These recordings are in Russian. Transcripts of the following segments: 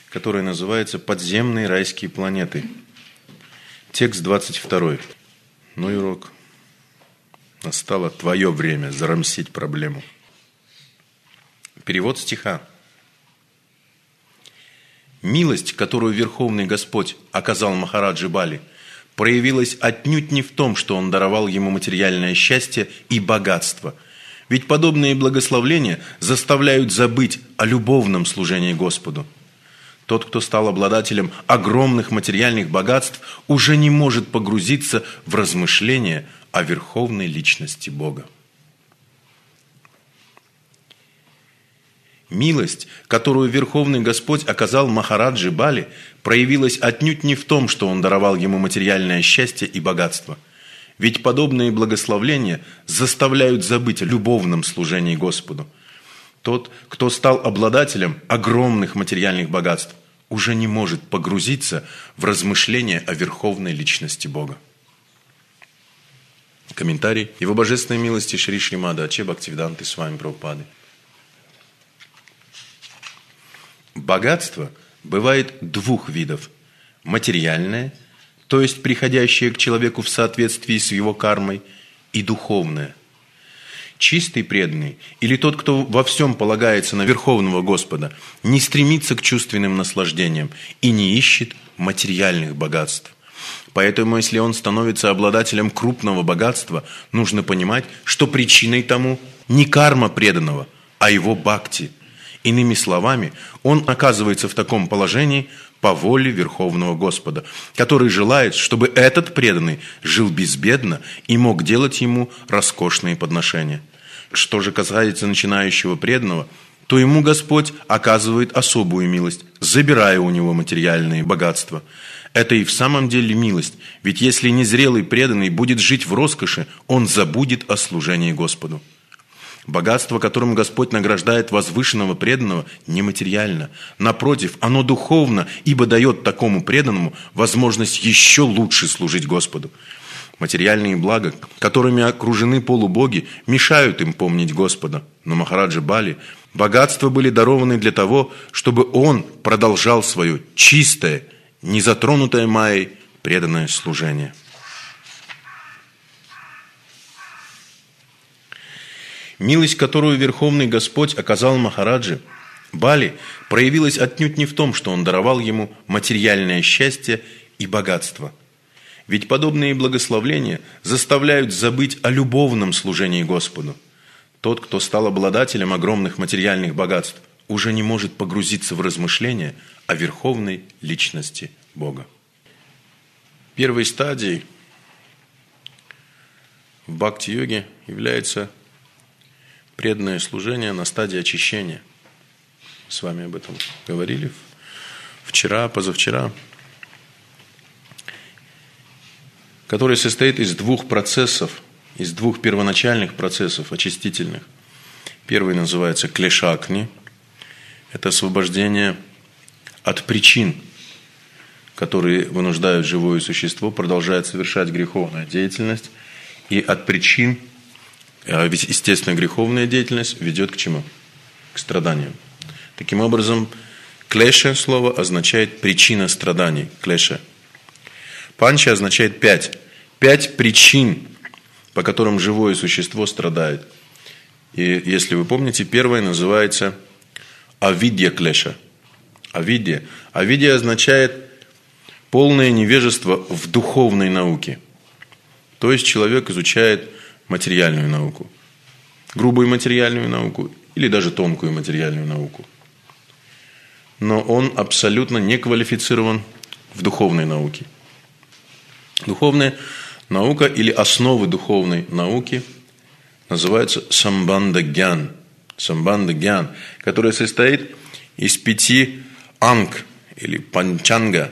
которая называется «Подземные райские планеты». Текст 22. Ну, Юрок, настало твое время зарамсить проблему. Перевод стиха. Милость, которую Верховный Господь оказал Махараджи Бали, проявилась отнюдь не в том, что Он даровал ему материальное счастье и богатство. Ведь подобные благословления заставляют забыть о любовном служении Господу. Тот, кто стал обладателем огромных материальных богатств, уже не может погрузиться в размышления о верховной личности Бога. Милость, которую Верховный Господь оказал Махараджи Бали, проявилась отнюдь не в том, что Он даровал ему материальное счастье и богатство. Ведь подобные благословления заставляют забыть о любовном служении Господу. Тот, кто стал обладателем огромных материальных богатств, уже не может погрузиться в размышления о верховной личности Бога. Комментарий. Его божественной милости Шри Шримада Аче Бхактивиданты Свами Прабхупады. Богатство бывает двух видов. Материальное, то есть приходящее к человеку в соответствии с его кармой, и духовное. Чистый преданный или тот, кто во всем полагается на Верховного Господа, не стремится к чувственным наслаждениям и не ищет материальных богатств. Поэтому, если он становится обладателем крупного богатства, нужно понимать, что причиной тому не карма преданного, а его бхакти. Иными словами, он оказывается в таком положении по воле Верховного Господа, который желает, чтобы этот преданный жил безбедно и мог делать ему роскошные подношения. Что же касается начинающего преданного, то ему Господь оказывает особую милость, забирая у него материальные богатства. Это и в самом деле милость, ведь если незрелый преданный будет жить в роскоши, он забудет о служении Господу. Богатство, которым Господь награждает возвышенного преданного, нематериально. Напротив, оно духовно, ибо дает такому преданному возможность еще лучше служить Господу. Материальные блага, которыми окружены полубоги, мешают им помнить Господа. Но Махараджа Бали богатства были дарованы для того, чтобы он продолжал свое чистое, незатронутое майей преданное служение. Милость, которую Верховный Господь оказал Махараджи Бали, проявилась отнюдь не в том, что Он даровал ему материальное счастье и богатство. Ведь подобные благословления заставляют забыть о любовном служении Господу. Тот, кто стал обладателем огромных материальных богатств, уже не может погрузиться в размышления о верховной личности Бога. Первой стадией в бхакти-йоге является преданное служение на стадии очищения. С вами об этом говорили вчера, позавчера. Который состоит из двух процессов, из двух первоначальных процессов очистительных. Первый называется клешакни. Это освобождение от причин, которые вынуждают живое существо продолжать совершать греховную деятельность. И от причин, ведь естественно греховная деятельность ведет к чему? К страданиям. Таким образом, клеша слово означает причина страданий. Клеша. Панча означает пять. 5 причин, по которым живое существо страдает. И если вы помните, первое называется авидья клеша. Авидья. Авидья означает полное невежество в духовной науке. То есть человек изучает материальную науку. Грубую материальную науку или даже тонкую материальную науку. Но он абсолютно не квалифицирован в духовной науке. Духовная наука или основы духовной науки называются самбандha-гьян. Самбандha-гьян, которая состоит из 5 анг или панчанга,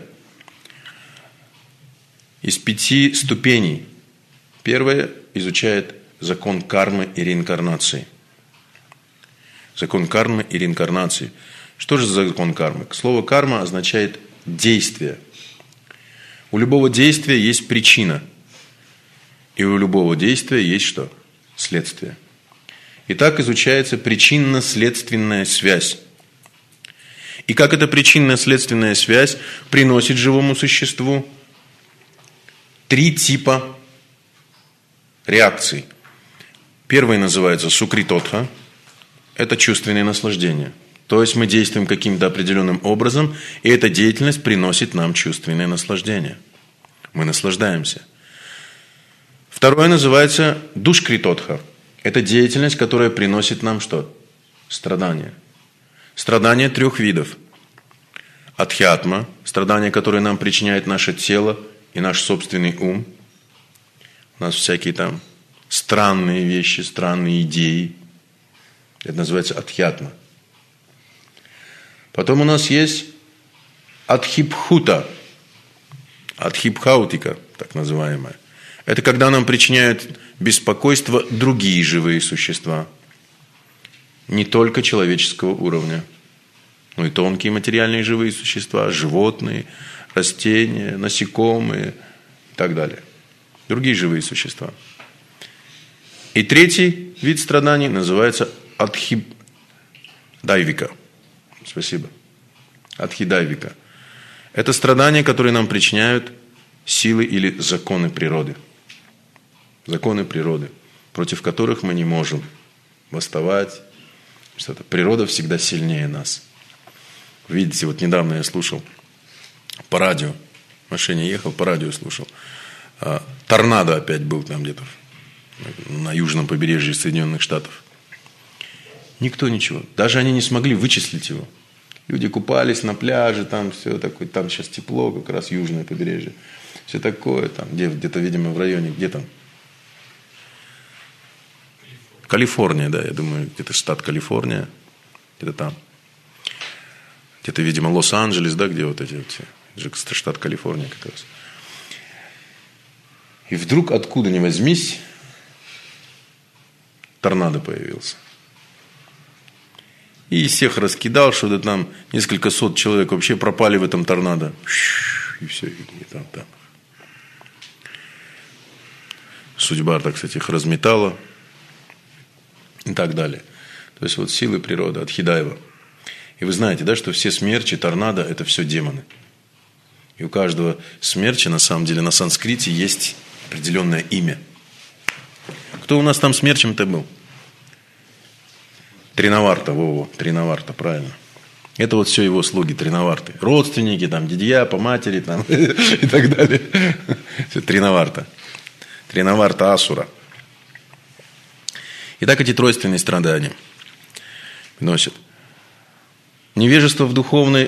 из 5 ступеней. Первая изучает закон кармы и реинкарнации. Закон кармы и реинкарнации. Что же за закон кармы? Слово карма означает действие. У любого действия есть причина. И у любого действия есть что? Следствие. Итак, изучается причинно-следственная связь. И как эта причинно-следственная связь приносит живому существу 3 типа реакций. Первый называется сукритотха. Это чувственные наслаждения. То есть мы действуем каким-то определенным образом, и эта деятельность приносит нам чувственное наслаждение. Мы наслаждаемся. Второе называется душкритотха. Это деятельность, которая приносит нам что? Страдания. Страдания 3 видов. Адхьятма, страдания, которые нам причиняет наше тело и наш собственный ум. У нас всякие там странные вещи, странные идеи. Это называется адхьятма. Потом у нас есть адхипхута, адхипхаутика, так называемая. Это когда нам причиняют беспокойство другие живые существа. Не только человеческого уровня, но и тонкие материальные живые существа, животные, растения, насекомые и так далее. Другие живые существа. И 3 вид страданий называется адхидайвика. Спасибо. Адхидайвика. Это страдания, которые нам причиняют силы или законы природы. Законы природы, против которых мы не можем восставать. Что-то. Природа всегда сильнее нас. Видите, вот недавно я слушал по радио, в машине ехал, по радио слушал. Торнадо опять был там где-то на южном побережье Соединенных Штатов. Никто ничего. Даже они не смогли вычислить его. Люди купались на пляже, там все такое, там сейчас тепло, как раз южное побережье. Все такое, там где-то, видимо, в районе, где там? Калифорния, да, я думаю, где-то штат Калифорния, где-то там. Где-то, видимо, Лос-Анджелес, да, где вот эти вот все. Это штат Калифорния как раз. И вдруг, откуда ни возьмись, торнадо появился. И всех раскидал, что-то там несколько сот человек вообще пропали в этом торнадо. И все, и там. Судьба, так сказать, их разметала. И так далее. То есть вот силы природы, адхидайва. И вы знаете, да, что все смерчи, торнадо – это все демоны. И у каждого смерча, на самом деле, на санскрите есть определенное имя. Кто у нас там смерчем-то был? Тринаварта, Тринаварта, правильно. Это вот все его слуги, Тринаварты. Родственники, там, дядья по матери, там, и так далее. Тринаварта. Тринаварта Асура. Итак, эти тройственные страдания носят. Невежество в духовной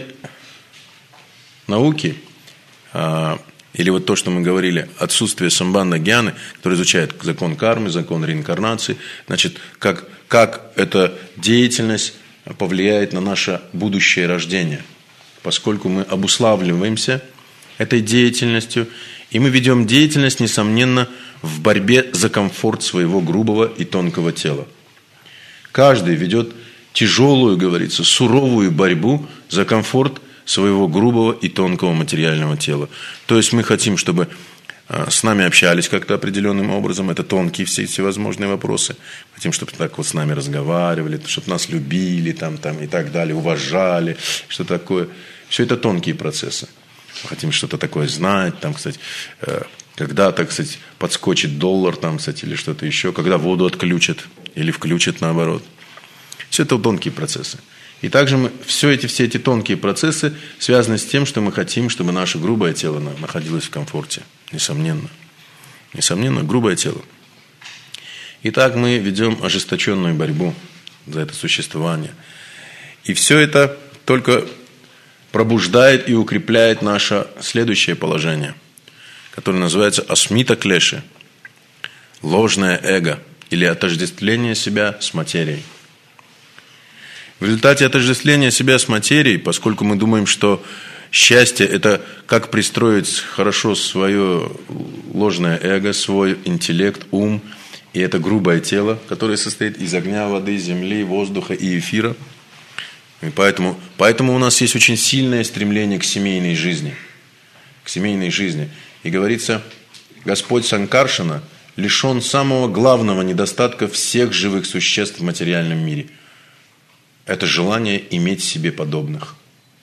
науке, или вот то, что мы говорили, отсутствие самбандха гьяны, который изучает закон кармы, закон реинкарнации, значит, как эта деятельность повлияет на наше будущее рождение, поскольку мы обуславливаемся этой деятельностью, и мы ведем деятельность, несомненно, в борьбе за комфорт своего грубого и тонкого тела. Каждый ведет тяжелую, говорится, суровую борьбу за комфорт своего грубого и тонкого материального тела. То есть мы хотим, чтобы с нами общались как-то определенным образом, это тонкие всевозможные вопросы. Хотим, чтобы так вот с нами разговаривали, чтобы нас любили там, и так далее, уважали, что такое. Все это тонкие процессы. Хотим что-то такое знать, там, кстати, когда, так сказать, подскочит доллар, там, кстати, или что-то еще, когда воду отключат или включат наоборот. Все это тонкие процессы. И также все эти тонкие процессы связаны с тем, что мы хотим, чтобы наше грубое тело находилось в комфорте. Несомненно. Несомненно, грубое тело. Итак, мы ведем ожесточенную борьбу за это существование. И все это только пробуждает и укрепляет наше следующее положение, которое называется асмита клеши, ложное эго или отождествление себя с материей. В результате отождествления себя с материей, поскольку мы думаем, что счастье – это как пристроить хорошо свое ложное эго, свой интеллект, ум, и это грубое тело, которое состоит из огня, воды, земли, воздуха и эфира. И поэтому у нас есть очень сильное стремление к семейной жизни. К семейной жизни. И говорится, Господь Санкаршана лишен самого главного недостатка всех живых существ в материальном мире. Это желание иметь себе подобных.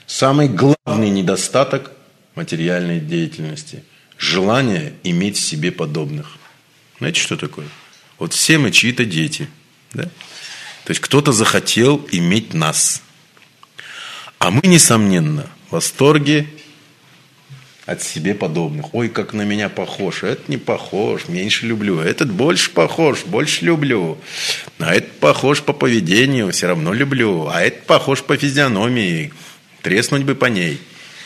Самый главный недостаток материальной деятельности – желание иметь себе подобных. Знаете, что такое? Вот все мы чьи-то дети. Да? То есть кто-то захотел иметь нас. А мы, несомненно, в восторге от себе подобных. Ой, как на меня похож. Этот не похож, меньше люблю. Этот больше похож, больше люблю. А этот похож по поведению, все равно люблю. А этот похож по физиономии. Треснуть бы по ней.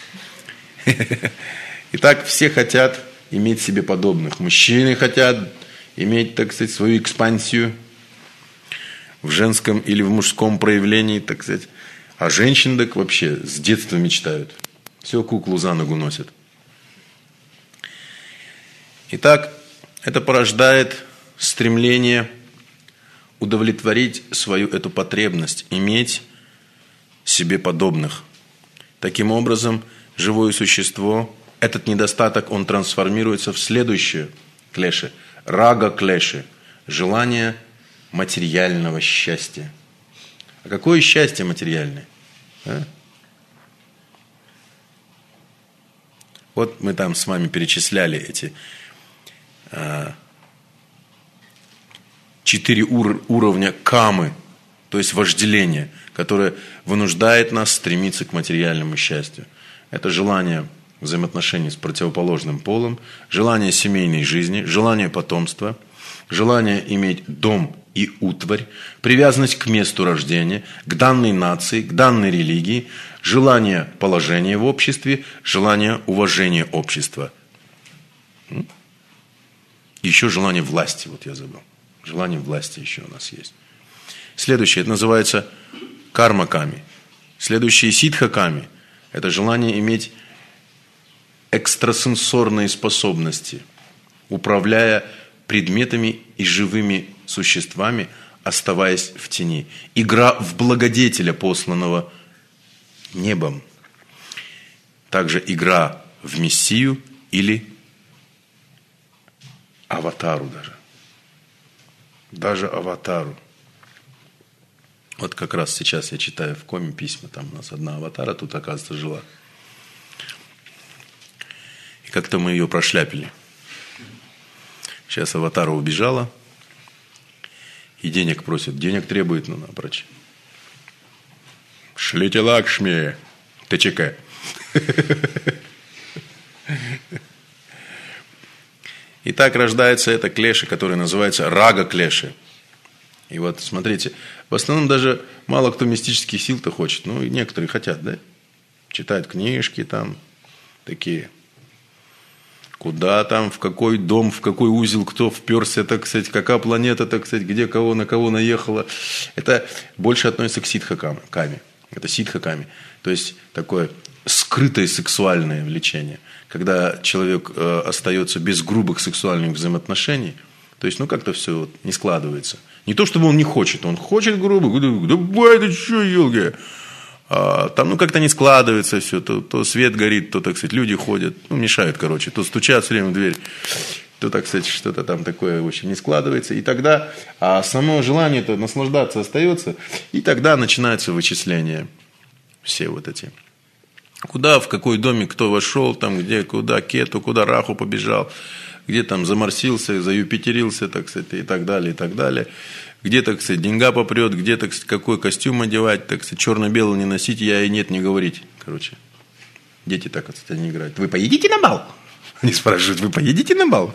Итак, все хотят иметь себе подобных. Мужчины хотят иметь, так сказать, свою экспансию в женском или в мужском проявлении, так сказать. А женщины так вообще с детства мечтают. Все, куклу за ногу носят. Итак, это порождает стремление удовлетворить свою эту потребность, иметь себе подобных. Таким образом, живое существо, этот недостаток, он трансформируется в следующее клеши. Рага клеши. Желание материального счастья. А какое счастье материальное? А? Вот мы там с вами перечисляли эти 4 уровня камы, то есть вожделения, которое вынуждает нас стремиться к материальному счастью. Это желание взаимоотношений с противоположным полом, желание семейной жизни, желание потомства, желание иметь дом и утварь, привязанность к месту рождения, к данной нации, к данной религии, желание положения в обществе, желание уважения общества. Еще желание власти, вот я забыл. Желание власти еще у нас есть. Следующее, это называется карма-ками. Следующее, ситха-ками. Это желание иметь экстрасенсорные способности, управляя предметами и живыми существами, оставаясь в тени. Игра в благодетеля, посланного небом. Также игра в мессию или аватару даже. Даже аватару. Вот как раз сейчас я читаю в коме письма, там у нас одна аватара тут, оказывается, жила. И как-то мы ее прошляпили. Сейчас аватара убежала и денег просит. Денег требует, ну, напрочь. Шлите Лакшми, ТЧК. И так рождается эта клеша, которая называется рага-клеши. И вот смотрите, в основном даже мало кто мистических сил-то хочет. Ну, и некоторые хотят, да? Читают книжки там, такие. Куда там, в какой дом, в какой узел, кто вперся, так сказать, какая планета, так сказать, где кого, на кого наехала. Это больше относится к ситха-ками. Это ситха-ками. То есть, такое скрытое сексуальное влечение. Когда человек остается без грубых сексуальных взаимоотношений, то есть, ну, как-то все вот не складывается. Не то, чтобы он не хочет, он хочет грубо, давай, ты что, елки? А там, ну, как-то не складывается все, то свет горит, то, так сказать, люди ходят, ну, мешают, короче, то стучат все время в дверь, то, так сказать, что-то там такое, в общем, не складывается. И тогда, само желание-то наслаждаться остается, и тогда начинается вычисление все вот эти. Куда, в какой домик кто вошел, там, где, куда Кету, куда Раху побежал, где там заморсился, заюпитерился, так сказать, и так далее, и так далее. Где, так сказать, деньга попрет, где, так сказать, какой костюм одевать, так сказать, черно-белый не носить, я и нет, не говорить. Короче, дети так, кстати, не играют. Вы поедете на бал? Они спрашивают, вы поедете на бал?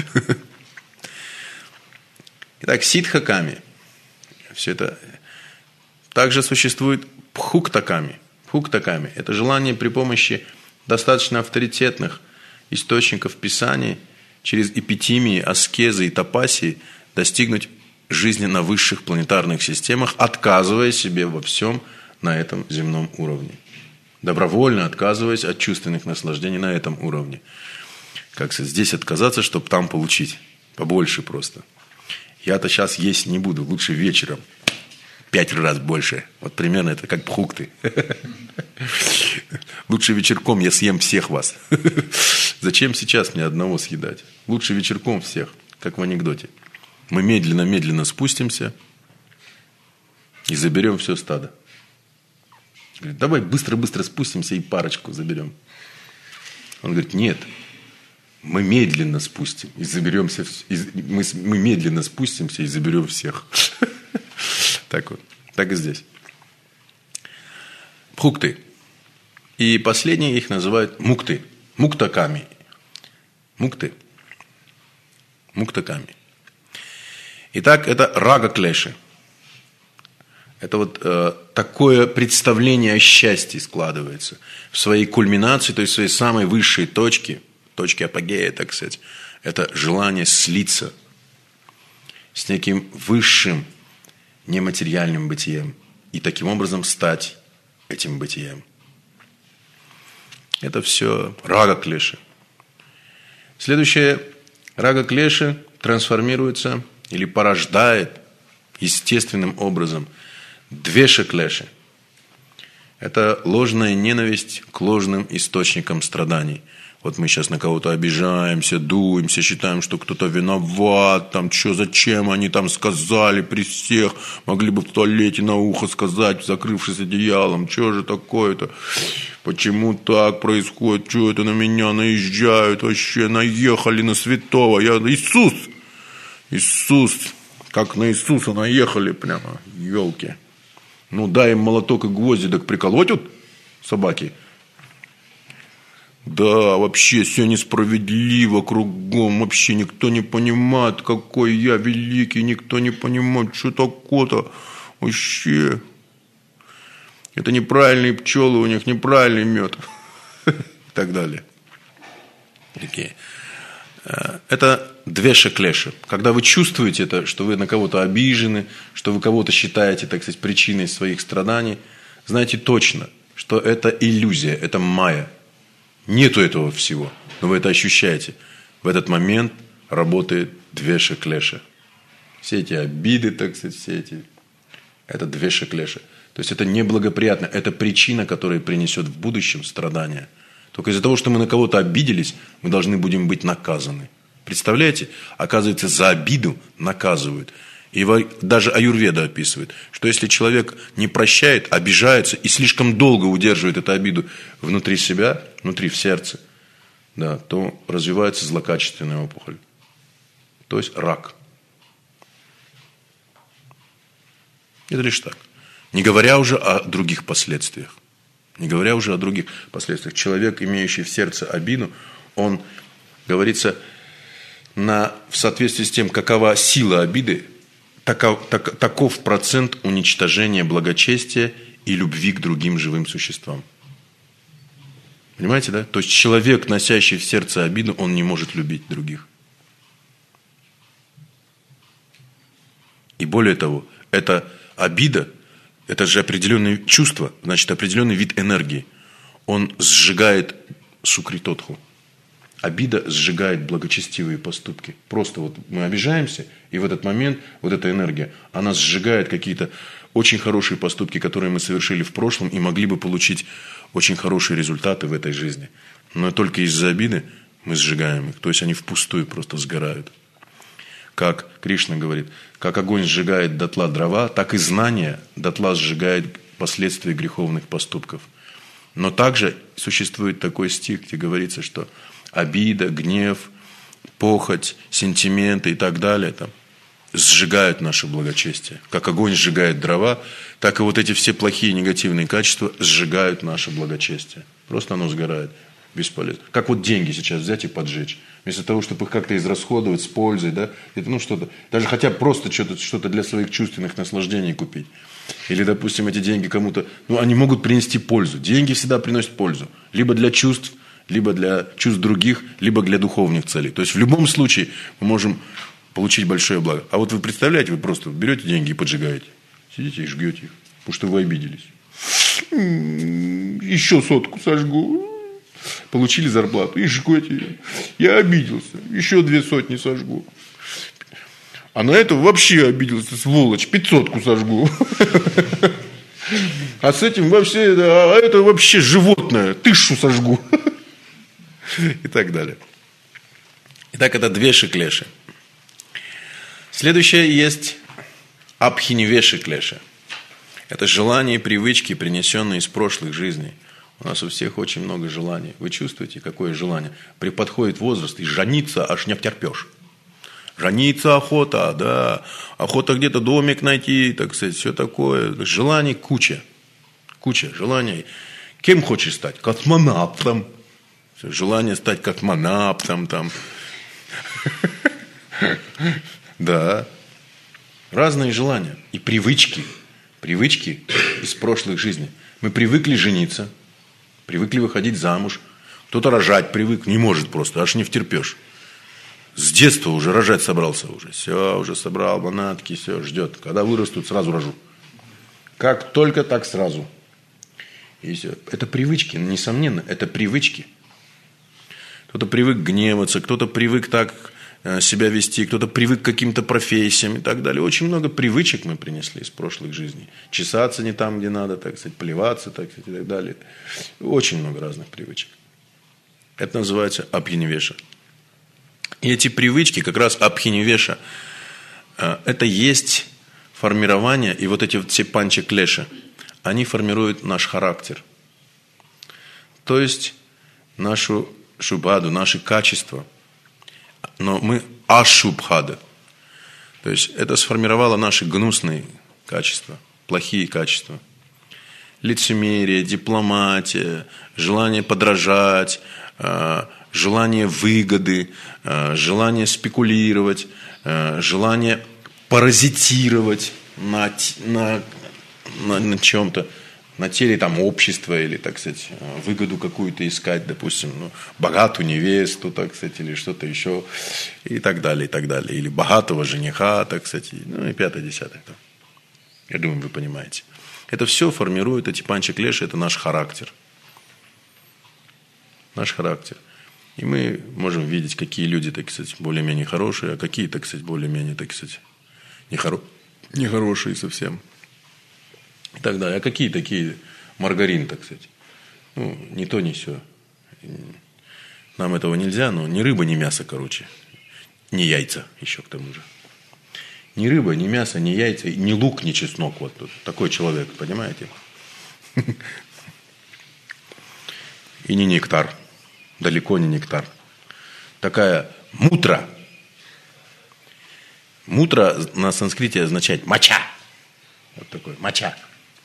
Итак, ситха-ками. Все это. Также существует пхукта-ками. Пхукта-ками – это желание при помощи достаточно авторитетных источников Писаний через эпитимии, аскезы и тапасии достигнуть жизни на высших планетарных системах, отказывая себе во всем на этом земном уровне. Добровольно отказываясь от чувственных наслаждений на этом уровне. Как сказать, здесь отказаться, чтобы там получить. Побольше просто. Я-то сейчас есть не буду, лучше вечером. 5 раз больше. Вот примерно это как пхукты. Лучше вечерком я съем всех вас. Зачем сейчас мне одного съедать? Лучше вечерком всех, как в анекдоте. Мы медленно-медленно спустимся и заберем все стадо. Говорит, давай быстро-быстро спустимся и парочку заберем. Он говорит, нет, мы медленно спустим и заберемся, мы медленно спустимся и заберем всех. Так вот, так и здесь. Бхукты. И последние их называют мукты. Муктаками. Мукты. Муктаками. Итак, это рага-клеши. Это вот такое представление о счастье складывается в своей кульминации, то есть в своей самой высшей точке апогея, так сказать. Это желание слиться с неким высшим нематериальным бытием и таким образом стать этим бытием. Это все рага-клеши. Следующее, рага-клеши трансформируется или порождает естественным образом двеша-клеши. Это ложная ненависть к ложным источникам страданий. Вот мы сейчас на кого-то обижаемся, дуемся, считаем, что кто-то виноват, там, что, зачем они там сказали при всех, могли бы в туалете на ухо сказать, закрывшись одеялом, что же такое-то, почему так происходит, что это на меня наезжают, вообще наехали на святого, я Иисус, как на Иисуса наехали прямо, елки. Ну, дай им молоток и гвозди, так приколотят собаки. Да, вообще все несправедливо кругом, вообще никто не понимает, какой я великий, никто не понимает, что такое-то вообще. Это неправильные пчелы у них, неправильный мед и так далее. Такие. Это двеша-клеша. Когда вы чувствуете это, что вы на кого-то обижены, что вы кого-то считаете, так сказать, причиной своих страданий, знайте точно, что это иллюзия, это майя. Нету этого всего, но вы это ощущаете. В этот момент работает двеша-клеша. Все эти обиды, так сказать, это двеша-клеша. То есть это неблагоприятно, это причина, которая принесет в будущем страдания. Только из-за того, что мы на кого-то обиделись, мы должны будем быть наказаны. Представляете? Оказывается, за обиду наказывают. И даже аюрведа описывает, что если человек не прощает, обижается и слишком долго удерживает эту обиду внутри себя, внутри в сердце, да, то развивается злокачественная опухоль. То есть рак. Это лишь так. Не говоря уже о других последствиях. Не говоря уже о других последствиях. Человек, имеющий в сердце обиду, он, говорится, в соответствии с тем, какова сила обиды, таков процент уничтожения благочестия и любви к другим живым существам. Понимаете, да? То есть человек, носящий в сердце обиду, он не может любить других. И более того, эта обида, это же определенное чувство, значит, определенный вид энергии. Он сжигает сукритотху. Обида сжигает благочестивые поступки. Просто вот мы обижаемся, и в этот момент вот эта энергия, она сжигает какие-то очень хорошие поступки, которые мы совершили в прошлом, и могли бы получить очень хорошие результаты в этой жизни. Но только из-за обиды мы сжигаем их. То есть они впустую просто сгорают. Как Кришна говорит, как огонь сжигает дотла дрова, так и знание дотла сжигает последствия греховных поступков. Но также существует такой стих, где говорится, что обида, гнев, похоть, сентименты и так далее там, сжигают наше благочестие. Как огонь сжигает дрова, так и вот эти все плохие негативные качества сжигают наше благочестие. Просто оно сгорает. Бесполезно. Как вот деньги сейчас взять и поджечь. Вместо того, чтобы их как-то израсходовать с пользой, да, это, что-то, даже хотя бы просто что-то для своих чувственных наслаждений купить. Или, допустим, эти деньги кому-то, они могут принести пользу. Деньги всегда приносят пользу. Либо для чувств, либо для чувств других, либо для духовных целей. То есть в любом случае мы можем получить большое благо. А вот вы представляете, вы просто берете деньги и поджигаете. Сидите и жгете их, потому что вы обиделись. Еще 100 сожгу. Получили зарплату и жгете ее. Я обиделся. Еще 200 сожгу. А на это вообще обиделся, сволочь. 500 сожгу. А с этим вообще, а это вообще животное. 1000 сожгу. И так далее. Итак, это двеши-клеши. Следующее есть абхинивеши-клеши. Это желания и привычки, принесенные из прошлых жизней. У нас у всех очень много желаний. Вы чувствуете, какое желание? Подходит возраст, и жениться аж не втерпешь. Жениться охота, да. Охота где-то домик найти, так сказать, все такое. Желаний куча. Куча желаний. Кем хочешь стать? Космонавтом. Желание стать космонавтом там. Да. Разные желания. И привычки. Привычки из прошлых жизней. Мы привыкли жениться. Привыкли выходить замуж. Кто-то рожать привык. Не может просто, аж не втерпешь. С детства уже рожать собрался уже. Все, уже собрал манатки, все, ждет. Когда вырастут, сразу рожу. Как только, так сразу. И все. Это привычки, несомненно, это привычки. Кто-то привык гневаться, кто-то привык так себя вести, кто-то привык к каким-то профессиям и так далее. Очень много привычек мы принесли из прошлых жизней. Чесаться не там, где надо, так сказать, плеваться, так сказать, и так далее. Очень много разных привычек. Это называется абхинивеша. И эти привычки, как раз абхинивеша, это есть формирование, и вот эти вот все панча-клеши, они формируют наш характер. То есть нашу шубхаду, наши качества. Но мы ашубхада. То есть это сформировало наши гнусные качества, плохие качества. Лицемерие, дипломатия, желание подражать, желание выгоды, желание спекулировать, желание паразитировать на чем-то, на теле там общества или, так сказать, выгоду какую-то искать, допустим, богатую невесту, так сказать, или что-то еще, и так далее, и так далее. Или богатого жениха, так сказать, и пятое-десятое. Я думаю, вы понимаете. Это все формирует, эти панча-клеши, это наш характер. Наш характер. И мы можем видеть, какие люди, так сказать, более-менее хорошие, а какие, так сказать, более-менее, так сказать, нехорошие совсем. И так далее. А какие такие маргарин, так сказать? Ни то, ни сё. Нам этого нельзя, но ни рыба, ни мясо, короче. Ни яйца еще к тому же. Ни рыба, ни мясо, ни яйца, ни лук, ни чеснок. Вот тут. Такой человек, понимаете? И не нектар. Далеко не нектар. Такая мутра. Мутра на санскрите означает моча. Вот такой, моча.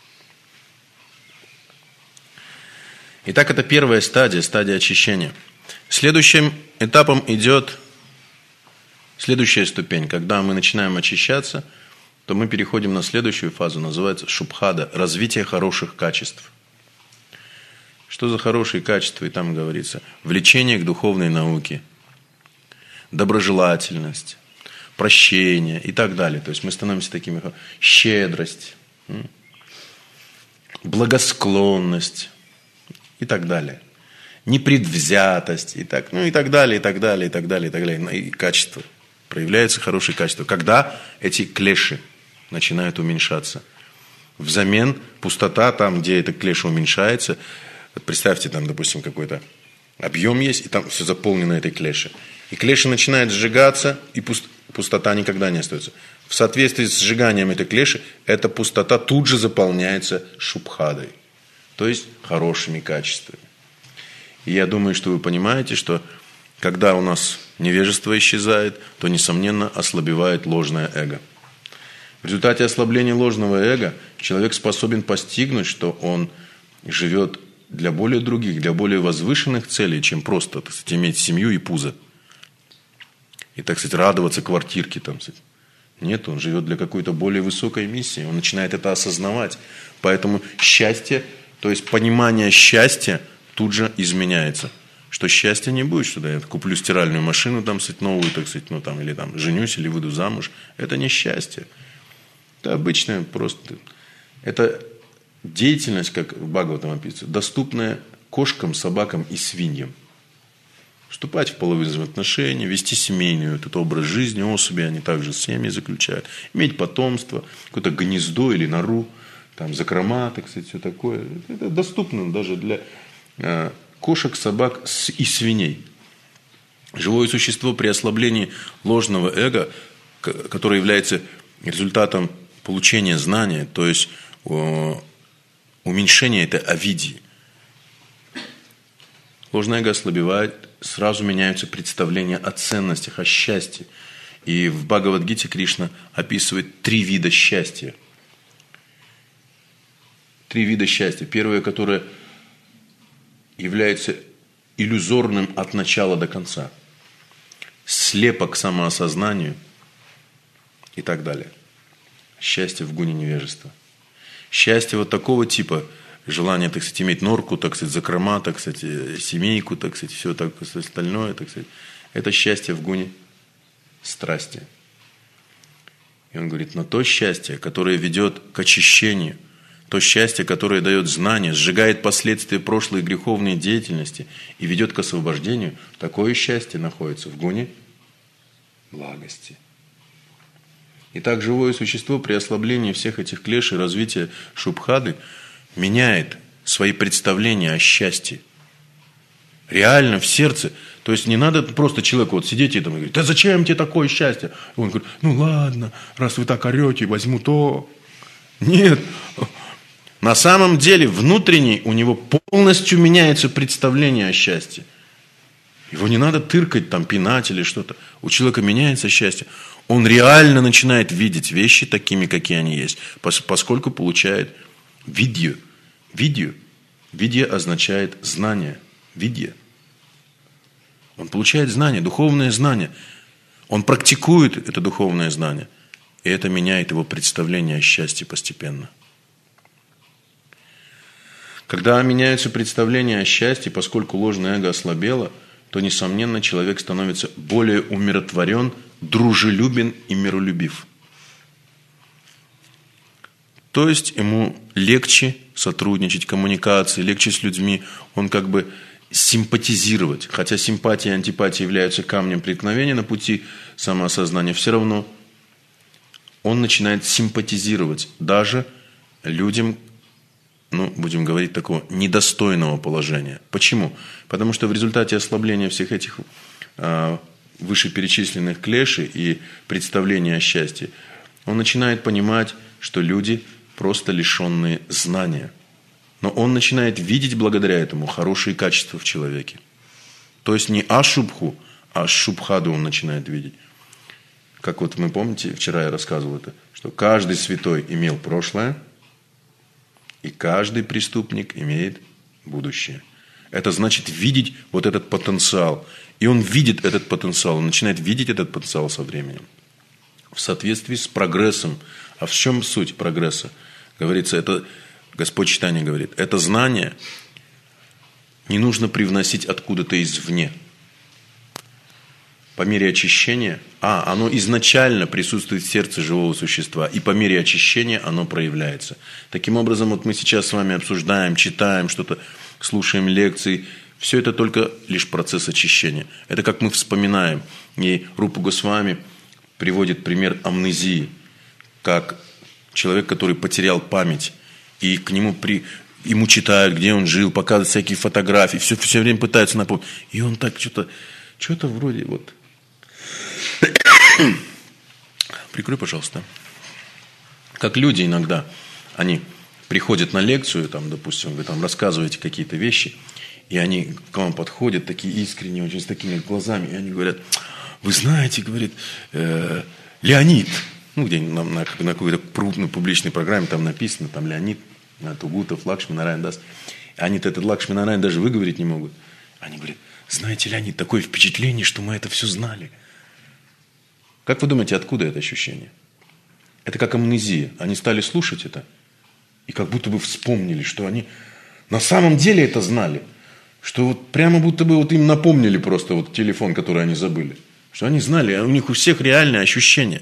Итак, это первая стадия, стадия очищения. Следующим этапом идет следующая ступень. Когда мы начинаем очищаться, то мы переходим на следующую фазу, называется шубхада, развитие хороших качеств. Что за хорошие качества? И там говорится, влечение к духовной науке, доброжелательность, прощение и так далее. То есть мы становимся такими, щедрость, благосклонность и так далее. Непредвзятость и так, и так далее, и так далее, и так далее, и так далее. И качества. Проявляются хорошие качества. Когда эти клеши начинают уменьшаться. Взамен пустота там, где эта клеша уменьшается, вот представьте, там, допустим, какой-то объем есть, и там все заполнено этой клешей. И клеша начинает сжигаться, и пустота никогда не остается. В соответствии с сжиганием этой клеши, эта пустота тут же заполняется шубхадой, то есть хорошими качествами. И я думаю, что вы понимаете, что когда у нас невежество исчезает, то, несомненно, ослабевает ложное эго. В результате ослабления ложного эго человек способен постигнуть, что он живет для более других, для более возвышенных целей, чем просто, так сказать, иметь семью и пузо. И, так сказать, радоваться квартирке. Там, нет, он живет для какой-то более высокой миссии. Он начинает это осознавать. Поэтому счастье, то есть понимание счастья тут же изменяется. Что счастья не будет, что я куплю стиральную машину, там, новую, так сказать, или там, женюсь, или выйду замуж. Это не счастье. Это обычное просто... Это деятельность, как в Бхагаватам описывается, доступная кошкам, собакам и свиньям. Вступать в половые взаимоотношения, вести семейный этот образ жизни, особи, они также семьи заключают. Иметь потомство, какое-то гнездо или нору, там, закрома, так сказать, все такое. Это доступно даже для кошек, собак и свиней. Живое существо при ослаблении ложного эго, которое является результатом получения знания, то есть уменьшение этой авидии. Ложное эго ослабевает, сразу меняются представления о ценностях, о счастье. И в Бхагавад-гите Кришна описывает 3 вида счастья. 3 вида счастья. Первое, которое является иллюзорным от начала до конца. Слепо к самоосознанию и так далее. Счастье в гуне невежества. Счастье вот такого типа, желание, так сказать, иметь норку, так сказать, закрома, так сказать, семейку, так сказать, все так остальное, так сказать. Это счастье в гуне страсти. И он говорит, но то счастье, которое ведет к очищению, то счастье, которое дает знания, сжигает последствия прошлой греховной деятельности и ведет к освобождению, такое счастье находится в гуне благости. Итак, живое существо при ослаблении всех этих клеш и развитии шубхады меняет свои представления о счастье. Реально в сердце. То есть не надо просто человеку вот сидеть и там говорить, да зачем тебе такое счастье? И он говорит, ну ладно, раз вы так орете, возьму то. Нет. На самом деле внутренний у него полностью меняется представление о счастье. Его не надо тыркать, там, пинать или что-то. У человека меняется счастье. Он реально начинает видеть вещи такими, какие они есть, поскольку получает видью. Видью. Видья означает знание. Видья. Он получает знание, духовное знание. Он практикует это духовное знание. И это меняет его представление о счастье постепенно. Когда меняются представления о счастье, поскольку ложное эго ослабело, то, несомненно, человек становится более умиротворен, дружелюбен и миролюбив. То есть ему легче сотрудничать, коммуникации, легче с людьми, он как бы симпатизировать. Хотя симпатия и антипатия являются камнем преткновения на пути самоосознания, все равно он начинает симпатизировать даже людям, будем говорить, такого недостойного положения. Почему? Потому что в результате ослабления всех этих вышеперечисленных клешей и представлений о счастье, он начинает понимать, что люди просто лишенные знания. Но он начинает видеть благодаря этому хорошие качества в человеке. То есть не ашубху, а шубхаду он начинает видеть. Как вот мы помните, вчера я рассказывал это, что каждый святой имел прошлое, и каждый преступник имеет будущее. Это значит видеть вот этот потенциал. И он видит этот потенциал, он начинает видеть этот потенциал со временем. В соответствии с прогрессом. А в чем суть прогресса? Говорится, это Господь Чайтанья говорит, это знание не нужно привносить откуда-то извне. По мере очищения, оно изначально присутствует в сердце живого существа, и по мере очищения оно проявляется. Таким образом, вот мы сейчас с вами обсуждаем, читаем что-то, слушаем лекции. Все это только лишь процесс очищения. Это как мы вспоминаем. И Рупа Госвами приводит пример амнезии, как человек, который потерял память, и к нему ему читают, где он жил, показывают всякие фотографии, все время пытаются напомнить. И он так что-то вроде вот... Прикрой, пожалуйста. Как люди иногда, они приходят на лекцию, там, допустим, вы там рассказываете какие-то вещи, и они к вам подходят, такие искренние, очень с такими глазами, и они говорят, вы знаете, говорит, Леонид, где на какой-то крупной публичной программе там написано, там Леонид, Тугутов, Лакшми Нараян Дас. Они-то этот Лакшми Нараян даже выговорить не могут. Они говорят, знаете, Леонид, такое впечатление, что мы это все знали. Как вы думаете, откуда это ощущение? Это как амнезия. Они стали слушать это, и как будто бы вспомнили, что они на самом деле это знали. Что вот прямо будто бы вот им напомнили просто вот телефон, который они забыли. Что они знали, а у них у всех реальное ощущение.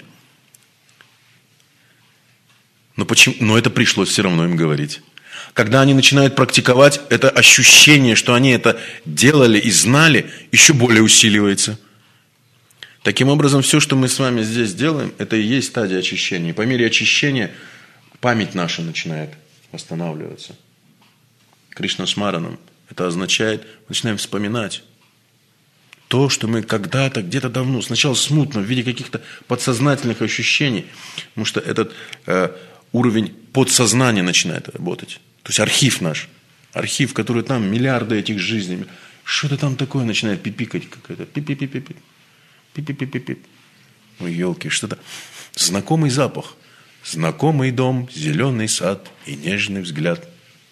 Но это пришлось все равно им говорить. Когда они начинают практиковать, это ощущение, что они это делали и знали, еще более усиливается. Таким образом, все, что мы с вами здесь делаем, это и есть стадия очищения. И по мере очищения память наша начинает восстанавливаться. Кришна Смаранам. Это означает, мы начинаем вспоминать то, что мы когда-то, где-то давно, сначала смутно, в виде каких-то подсознательных ощущений, потому что этот уровень подсознания начинает работать. То есть архив наш. Архив, который там миллиарды этих жизней. Что-то там такое начинает пипикать какое-то. Пип-пип-пип-пип. Пип-пип-пип-пип. Ой, елки, что-то. Знакомый запах. Знакомый дом, зеленый сад и нежный взгляд.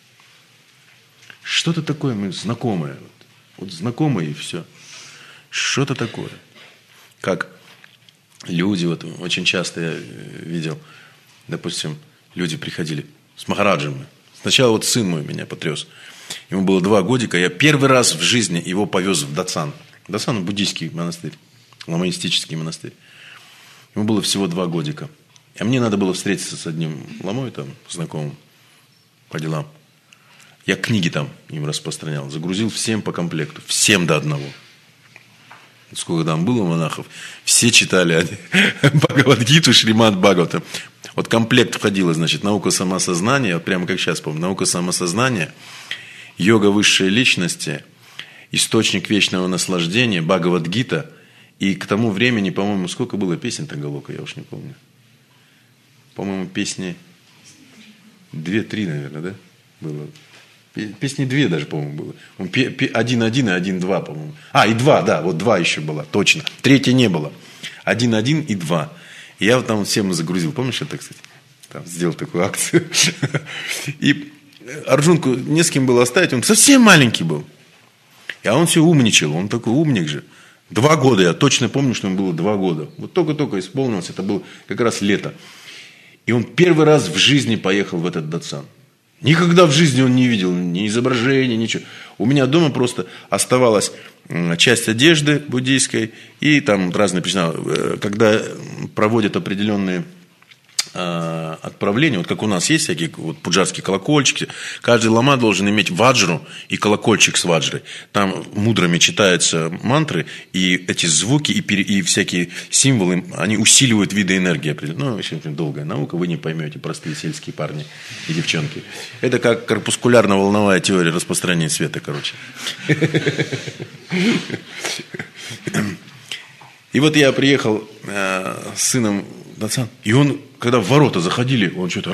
Что-то такое мы знакомое. Вот знакомое и все. Что-то такое. Как люди, вот очень часто я видел, допустим, люди приходили с Махараджем. Сначала вот сын мой меня потряс. Ему было 2 годика. Я первый раз в жизни его повез в Дацан. Дацан – буддийский монастырь, ламаистический монастырь. Ему было всего 2 годика. А мне надо было встретиться с одним ламой, там, знакомым, по делам. Я книги там им распространял. Загрузил всем по комплекту. Всем до одного. Сколько там было монахов. Все читали Бхагавад-гиту, Шримад Бхагаватам. Вот комплект входило, значит, наука самосознания. Вот прямо как сейчас помню. Наука самосознания. Йога высшей личности. Источник вечного наслаждения. Бхагавад-гита. И к тому времени, по-моему, сколько было песен-то, Галока, я уж не помню. По-моему, песни 2-3, наверное, да? Было. Песни 2 даже, по-моему, было. 1-1 и 1-2, по-моему. И 2, да, вот 2 еще было, точно. 3 не было. 1-1 и 2. И я вот там всем загрузил. Помнишь это, кстати? Там сделал такую акцию. И Арджунку не с кем было оставить. Он совсем маленький был. А он все умничал. Он такой умник же. 2 года. Я точно помню, что ему было 2 года. Вот только-только исполнилось. Это было как раз лето. И он первый раз в жизни поехал в этот Дацан. Никогда в жизни он не видел ни изображения, ничего. У меня дома просто оставалась часть одежды буддийской и там разные причины. Когда проводят определенные отправления, вот как у нас есть всякие вот пуджарские колокольчики, каждый лама должен иметь ваджру и колокольчик с ваджрой. Там мудрами читаются мантры, и эти звуки и всякие символы, они усиливают виды энергии. Ну, очень долгая наука, вы не поймете, простые сельские парни и девчонки. Это как корпускулярно-волновая теория распространения света, короче. И вот я приехал с сыном в Дацан, и он, когда в ворота заходили, он что-то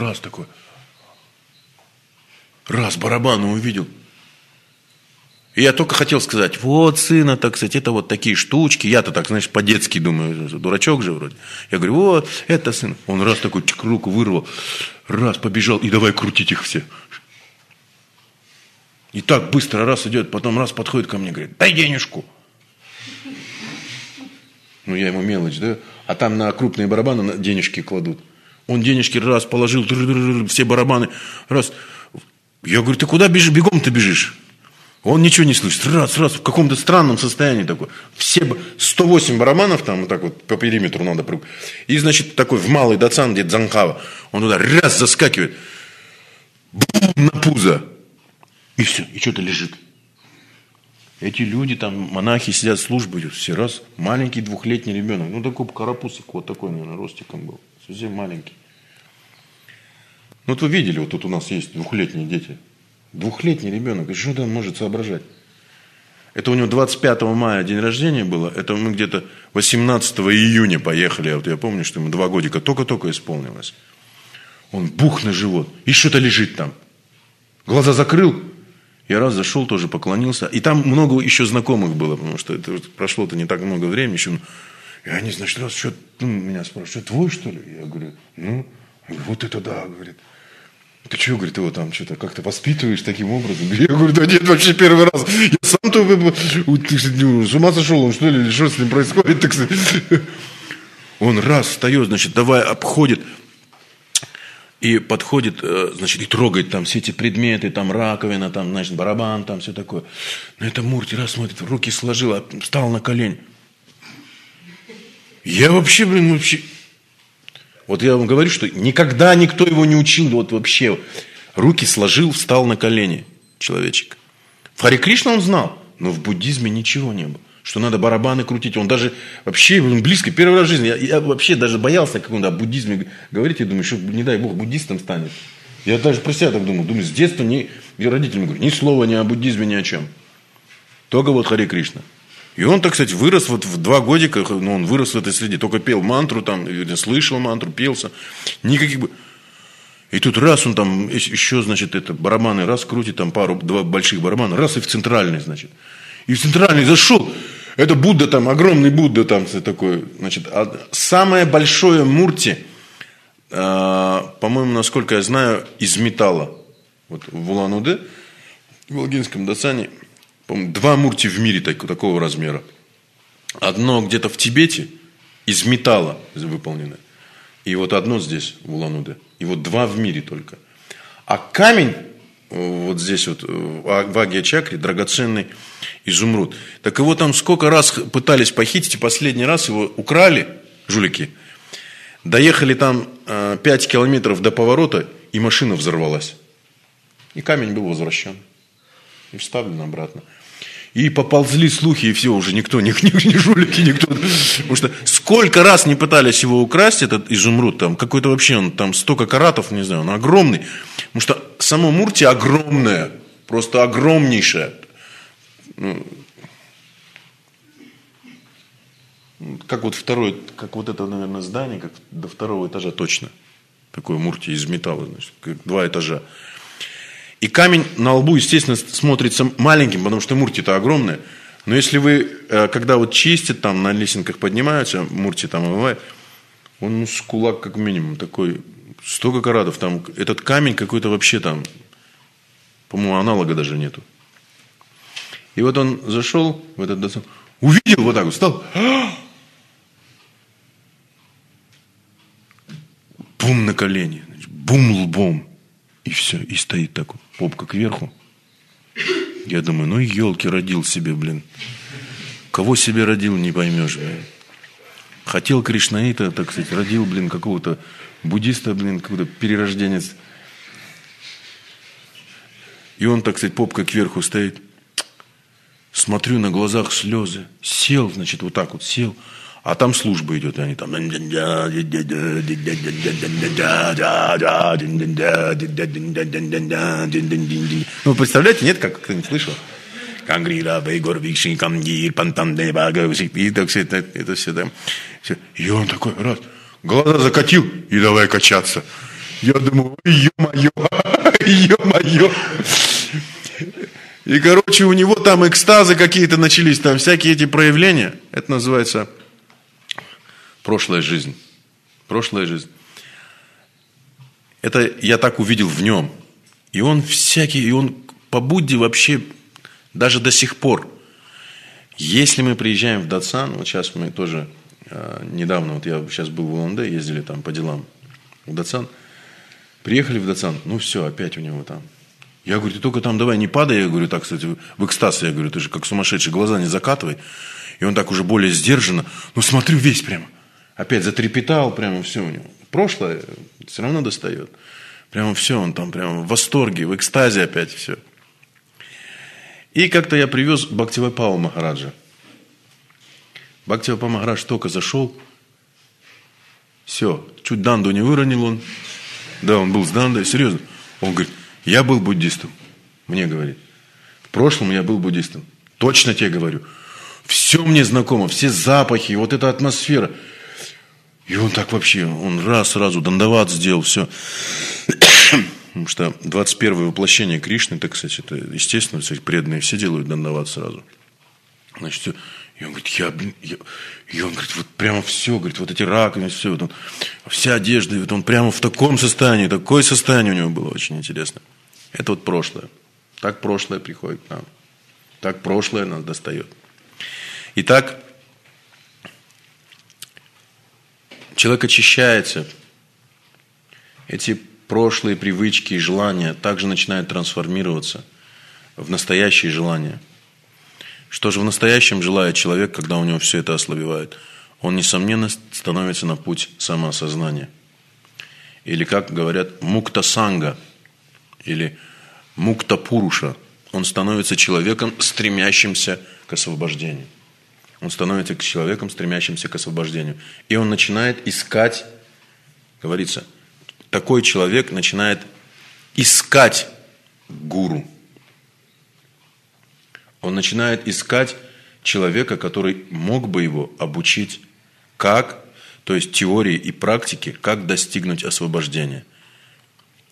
раз барабаны увидел. И я только хотел сказать, вот, сына, так сказать, это вот такие штучки. Я-то так, знаешь, по-детски думаю, дурачок же вроде. Я говорю, вот, это сын. Он раз такой руку вырвал, раз побежал, и давай крутить их все. И так быстро раз идет, потом раз подходит ко мне, говорит, дай денежку. Ну, я ему мелочь, да? А там на крупные барабаны денежки кладут. Он денежки раз положил, все барабаны, раз. Я говорю, ты куда бежишь, бегом-то бежишь? Он ничего не слышит. Раз, в каком-то странном состоянии такой. Все 108 барабанов там вот так вот по периметру надо. И, значит, такой в малый Дацан, где Дзанхава, он туда раз заскакивает. На пузо. И все, и что-то лежит. Эти люди, там, монахи сидят, службу идут, все раз. Маленький 2-летний ребенок. Ну, такой карапузик, вот такой, наверное, ростиком был. Совсем маленький. Ну, вот вы видели, вот тут у нас есть 2-летние дети. 2-летний ребенок. И что он может соображать? Это у него 25 мая день рождения было. Это мы где-то 18 июня поехали. Вот я помню, что ему 2 годика только-только исполнилось. Он бух на живот. И что-то лежит там. Глаза закрыл. Я раз зашел, тоже поклонился. И там много еще знакомых было, потому что это прошло-то не так много времени еще. И они, значит, раз, что, меня спрашивают, что, твой, что ли? Я говорю, ну, вот это да, говорит. Ты что, говорит, его там что-то как-то воспитываешь таким образом? Я говорю, да нет, вообще первый раз. Я сам-то с ума сошел, он что ли, или что с ним происходит? Так сказать. Он раз встает, значит, давай обходит. И подходит, значит, и трогает там все эти предметы, там раковина, там, значит, барабан, там все такое. На это Мурти раз смотрит, руки сложил, встал на колени. Я вообще, вообще... Вот я вам говорю, что никогда никто его не учил, вот вообще. Руки сложил, встал на колени человечек. В Харе Кришна он знал, но в буддизме ничего не было. Что надо барабаны крутить. Он даже вообще близко, первый раз в жизни. Я вообще даже боялся, как он о буддизме говорит. Я думаю, что не дай бог буддистом станет. Я даже про себя так думал. Думаю, с детства я родителям говорю, ни слова ни о буддизме, ни о чем. Только вот Харе Кришна. И он, так сказать, вырос вот в 2 годика, ну, он вырос в этой среде. Только пел мантру там, слышал мантру, пелся. Никаких бы... И тут раз он там еще, значит, это барабаны, раз крутит там два больших барабана, раз и в центральный, значит. И в центральный зашел. Это Будда там, огромный Будда там такой. Значит, самое большое мурти, по-моему, насколько я знаю, из металла. Вот в Улан-Удэ, в Волгинском Дацане, по-моему, 2 мурти в мире такого размера. Одно где-то в Тибете из металла выполнено. И вот одно здесь, в Улан-Удэ. И вот 2 в мире только. А камень, вот здесь вот, в Агья-чакре, драгоценный изумруд. Так его там сколько раз пытались похитить, и последний раз его украли, жулики. Доехали там 5 километров до поворота, и машина взорвалась. И камень был возвращен. И вставлен обратно. И поползли слухи, и все, уже никто, ни жулики, никто. Потому что сколько раз не пытались его украсть, этот изумруд, там какой-то вообще, он там столько каратов, не знаю, он огромный. Потому что само мурти огромное, просто огромнейшее. Как вот второй, как вот это, наверное, здание, как до 2-го этажа точно. Такое мурти из металла, значит, как 2 этажа. И камень на лбу, естественно, смотрится маленьким, потому что мурти-то огромная. Но если вы, когда вот чистят, там на лесенках поднимаются, мурти там бывает, он с кулак как минимум такой, столько каратов. Там этот камень какой-то вообще там, по-моему, аналога даже нету. И вот он зашел в этот дацан, увидел вот так вот, стал, бум на колени, бум лбом. И все, и стоит так вот, попка кверху. Я думаю, ну елки, родил себе, блин. Кого себе родил, не поймешь, блин. Хотел Кришнаита, так сказать, родил, блин, какого-то буддиста, блин, какой-то перерожденец. И он, так сказать, попка кверху стоит. Смотрю, на глазах слезы. Сел, значит, вот так вот сел. А там служба идет, и они там... Ну, представляете, нет, как кто-нибудь слышал? Это все там. И он такой, раз, глаза закатил, и давай качаться. Я думаю, ё-моё, ё-моё. И, короче, у него там экстазы какие-то начались, там всякие эти проявления. Это называется... Прошлая жизнь. Прошлая жизнь. Это я так увидел в нем. И он всякий, и он по Будде вообще, даже до сих пор. Если мы приезжаем в Дацан, вот сейчас мы тоже, недавно, вот я сейчас был в Улан-Удэ, ездили там по делам в Дацан, приехали в Дацан, ну все, опять у него там. Я говорю, ты только там давай не падай, я говорю, так, кстати, в экстаз, я говорю, ты же как сумасшедший, глаза не закатывай. И он так уже более сдержанно, ну смотрю весь прямо. Опять затрепетал, прямо все у него. Прошлое все равно достает. Прямо все, он там прямо в восторге, в экстазе опять все. И как-то я привез Бхактивайпава Махараджа. Бхактивайпава Махарадж только зашел, все, чуть данду не выронил он. Да, он был с дандой, серьезно. Он говорит, я был буддистом. Мне говорит, в прошлом я был буддистом. Точно тебе говорю. Все мне знакомо, все запахи, вот эта атмосфера. И он так вообще, он сразу дандават сделал, все. Потому что 21-е воплощение Кришны, так сказать, это естественно, кстати, преданные все делают дандават сразу. Значит, и он говорит, и он говорит, вот прямо все, говорит, вот эти раковины, все, вот он, вся одежда, и вот он прямо в таком состоянии, такое состояние у него было очень интересно. Это вот прошлое. Так прошлое приходит к нам. Так прошлое нас достает. Итак, человек очищается. Эти прошлые привычки и желания также начинают трансформироваться в настоящие желания. Что же в настоящем желает человек, когда у него все это ослабевает? Он, несомненно, становится на путь самоосознания. Или, как говорят, мукта-санга, или мукта-пуруша. Он становится человеком, стремящимся к освобождению. Он становится человеком, стремящимся к освобождению. И он начинает искать, говорится, такой человек начинает искать гуру. Он начинает искать человека, который мог бы его обучить, как, то есть теории и практики, как достигнуть освобождения.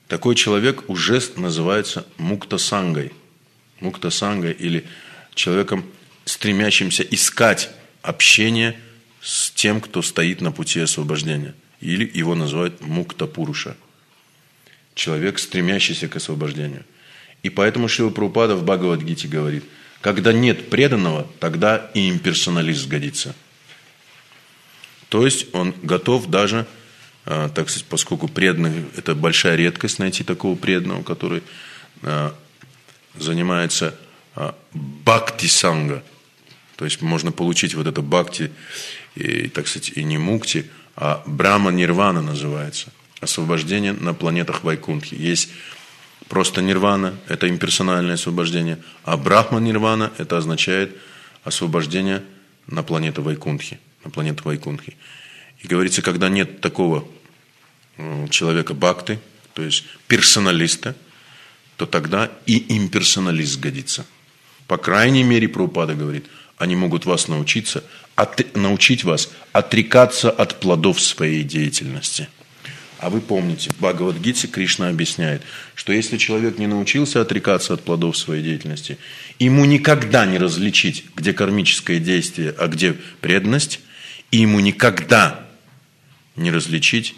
такой человек уже называется мукта-сангой. Мукта-сангой или человеком, стремящимся искать общение с тем, кто стоит на пути освобождения. Или его называют мукта-пуруша. Человек, стремящийся к освобождению. И поэтому Шрила Прабхупада в Бхагавад-гите говорит, когда нет преданного, тогда и имперсоналист сгодится. То есть он готов даже, так сказать, поскольку преданный, это большая редкость найти такого преданного, который занимается бхакти-санга. То есть можно получить вот это бхакти, и, так сказать, и не мукти, а брахма-нирвана называется. Освобождение на планетах Вайкунтхи. Есть просто нирвана, это имперсональное освобождение, а брахма-нирвана, это означает освобождение на планету Вайкунтхи. На планету Вайкунтхи. И говорится, когда нет такого человека бхакты, то есть персоналиста, то тогда и имперсоналист сгодится. По крайней мере, Прабхупада говорит, они могут вас научить вас отрекаться от плодов своей деятельности. А вы помните, в Бхагавад-гите Кришна объясняет, что если человек не научился отрекаться от плодов своей деятельности, ему никогда не различить, где кармическое действие, а где преданность, и ему никогда не различить,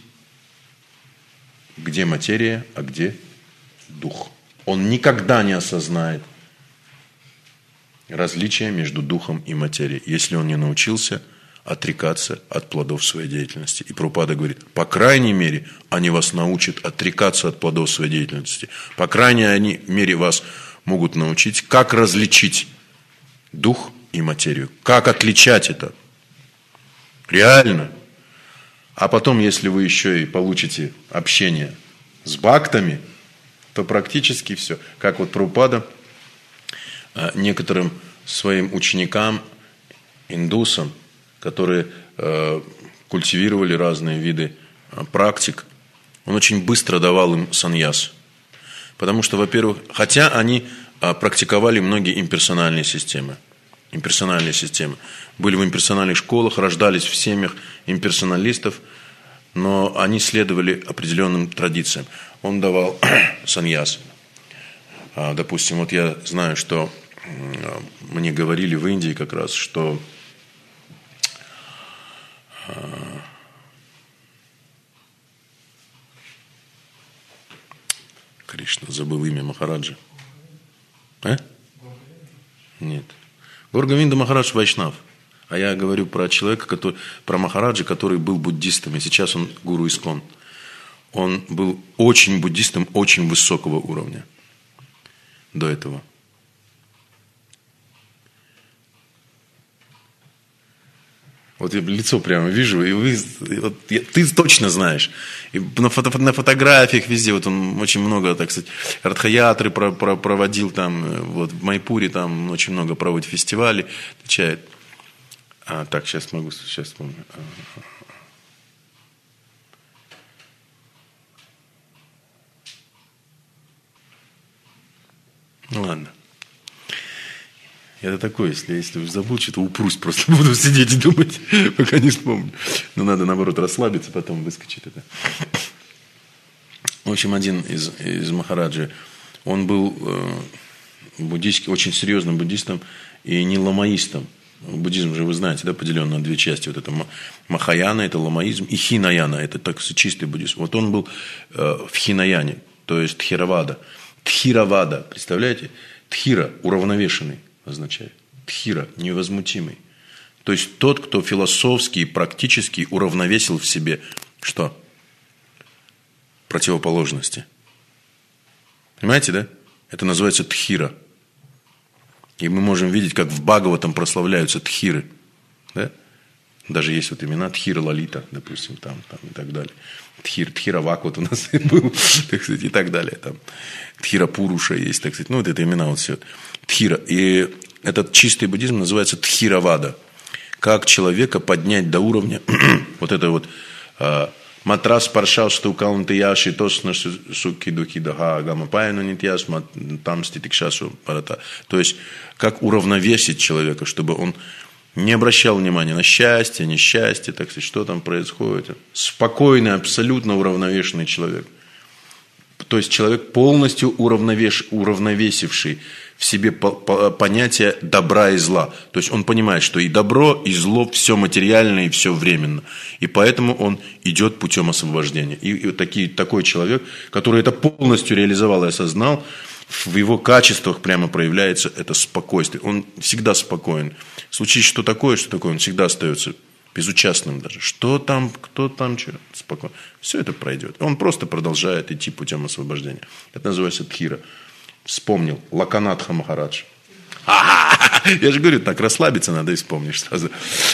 где материя, а где дух. Он никогда не осознает различия между духом и материей, если он не научился отрекаться от плодов своей деятельности. И Прабхупада говорит, по крайней мере, они вас научат отрекаться от плодов своей деятельности. По крайней мере, вас могут научить, как различить дух и материю. Как отличать это. Реально. А потом, если вы еще и получите общение с бхактами, то практически все. Как вот Прабхупада некоторым своим ученикам, индусам, которые культивировали разные виды практик, он очень быстро давал им саньяс. Потому что, во-первых, хотя они практиковали многие имперсональные системы. Были в имперсональных школах, рождались в семьях имперсоналистов, но они следовали определенным традициям. Он давал саньяс. Допустим, вот я знаю, что мне говорили в Индии как раз, что Кришна, забыл имя Махараджа. Нет. Гор-Говинда Махарадж Вайшнав. А я говорю про человека, про Махараджа, который был буддистом, и сейчас он гуру Искон. Он был очень буддистом, очень высокого уровня до этого. Вот я лицо прямо вижу, и ты точно знаешь. И на фотографиях везде, вот он очень много, так сказать, радха-ятры проводил там, вот в Майпуре там очень много проводит фестивалей, отвечает. Так, сейчас вспомню. Ну ладно. Это такое, если забыл, что-то упрусь, просто буду сидеть и думать, пока не вспомню. Но надо, наоборот, расслабиться, потом выскочит это. В общем, один из Махараджи, он был буддийский, очень серьезным буддистом и не ламаистом. Буддизм же, вы знаете, да, поделен на две части. Вот это Махаяна, это ламаизм, и Хинаяна, это так чистый буддизм. Вот он был в Хинаяне, то есть Тхиравада. Тхиравада, представляете? Тхира, уравновешенный. Означает тхира, невозмутимый. То есть тот, кто философски и практически уравновесил в себе что? Противоположности. Понимаете, да? Это называется тхира. И мы можем видеть, как в Бхагаватам прославляются тхиры. Да? Даже есть вот имена Тхира Лалита, допустим, там и так далее. Тхиравак вот у нас был, так сказать, и так далее. Там Тхира Пуруша есть, так сказать. Ну, вот это имена вот все. Тхира. И этот чистый буддизм называется Тхиравада. Как человека поднять до уровня вот это вот матрас паршал стукаунты яши тосна суки духи даха гамапайну нитьяс там ститикшасу парата. То есть, как уравновесить человека, чтобы он не обращал внимания на счастье, несчастье, так сказать, что там происходит. Спокойный, абсолютно уравновешенный человек. То есть человек, полностью уравновесивший в себе понятие добра и зла. То есть он понимает, что и добро, и зло все материально и все временно. И поэтому он идет путем освобождения. И такой человек, который это полностью реализовал и осознал, в его качествах прямо проявляется это спокойствие. Он всегда спокоен. Случись что такое, он всегда остается безучастным даже. Что там, кто там, что, спокойно. Все это пройдет. Он просто продолжает идти путем освобождения. Это называется дхира. Вспомнил. Лаканатха Махарадж. Я же говорю, так расслабиться надо и вспомнишь сразу.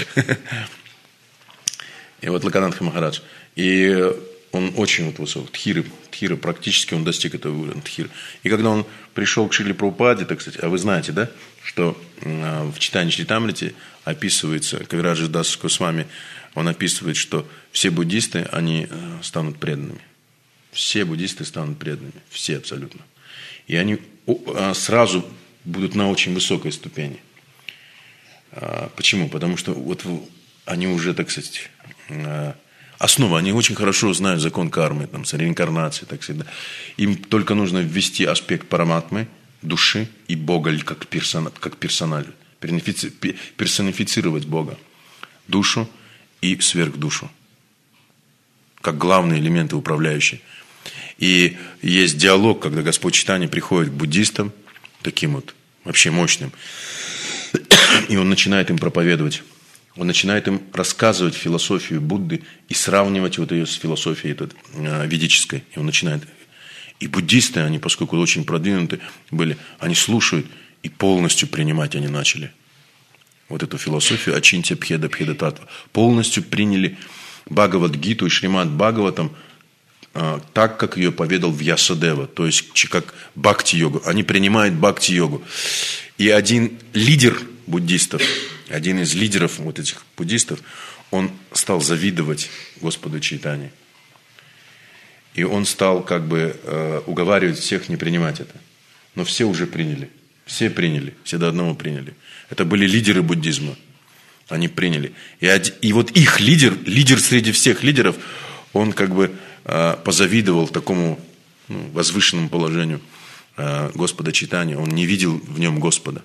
И вот Лаканатха Махарадж. И он очень вот высок. Дхира практически он достиг этого уровня. Дхира. И когда он пришел к Шриле Прабхупаде, так сказать, а вы знаете, да, что в читании Чаритамрити описывается, Кавираджа Дас Госвами, он описывает, что все буддисты, они станут преданными. Все буддисты станут преданными. Все абсолютно. И они сразу будут на очень высокой ступени. Почему? Потому что вот они уже, так сказать, основа, они очень хорошо знают закон кармы, там, реинкарнации, так сказать. Им только нужно ввести аспект параматмы, души и Бога как персональ, персонифицировать Бога, душу и сверхдушу, как главные элементы управляющие. И есть диалог, когда Господь Чайтанья приходит к буддистам, таким вот вообще мощным, и он начинает им проповедовать. Он начинает им рассказывать философию Будды и сравнивать вот ее с философией ведической. И он начинает. И буддисты, они, поскольку очень продвинуты были, они слушают и полностью принимать они начали. Вот эту философию Ачинтя Пхеда Пхеда Татва. Полностью приняли Бхагавад-гиту и Шримад Бхагаватам так, как ее поведал Вьясадева. То есть как бхакти-йогу. Они принимают бхакти-йогу. И один лидер буддистов, один из лидеров вот этих буддистов, он стал завидовать Господу Чайтанье. И он стал как бы уговаривать всех не принимать это. Но все уже приняли. Все приняли. Все до одного приняли. Это были лидеры буддизма. Они приняли. И вот их лидер среди всех лидеров, он как бы позавидовал такому возвышенному положению Господа Чайтаньи. Он не видел в нем Господа.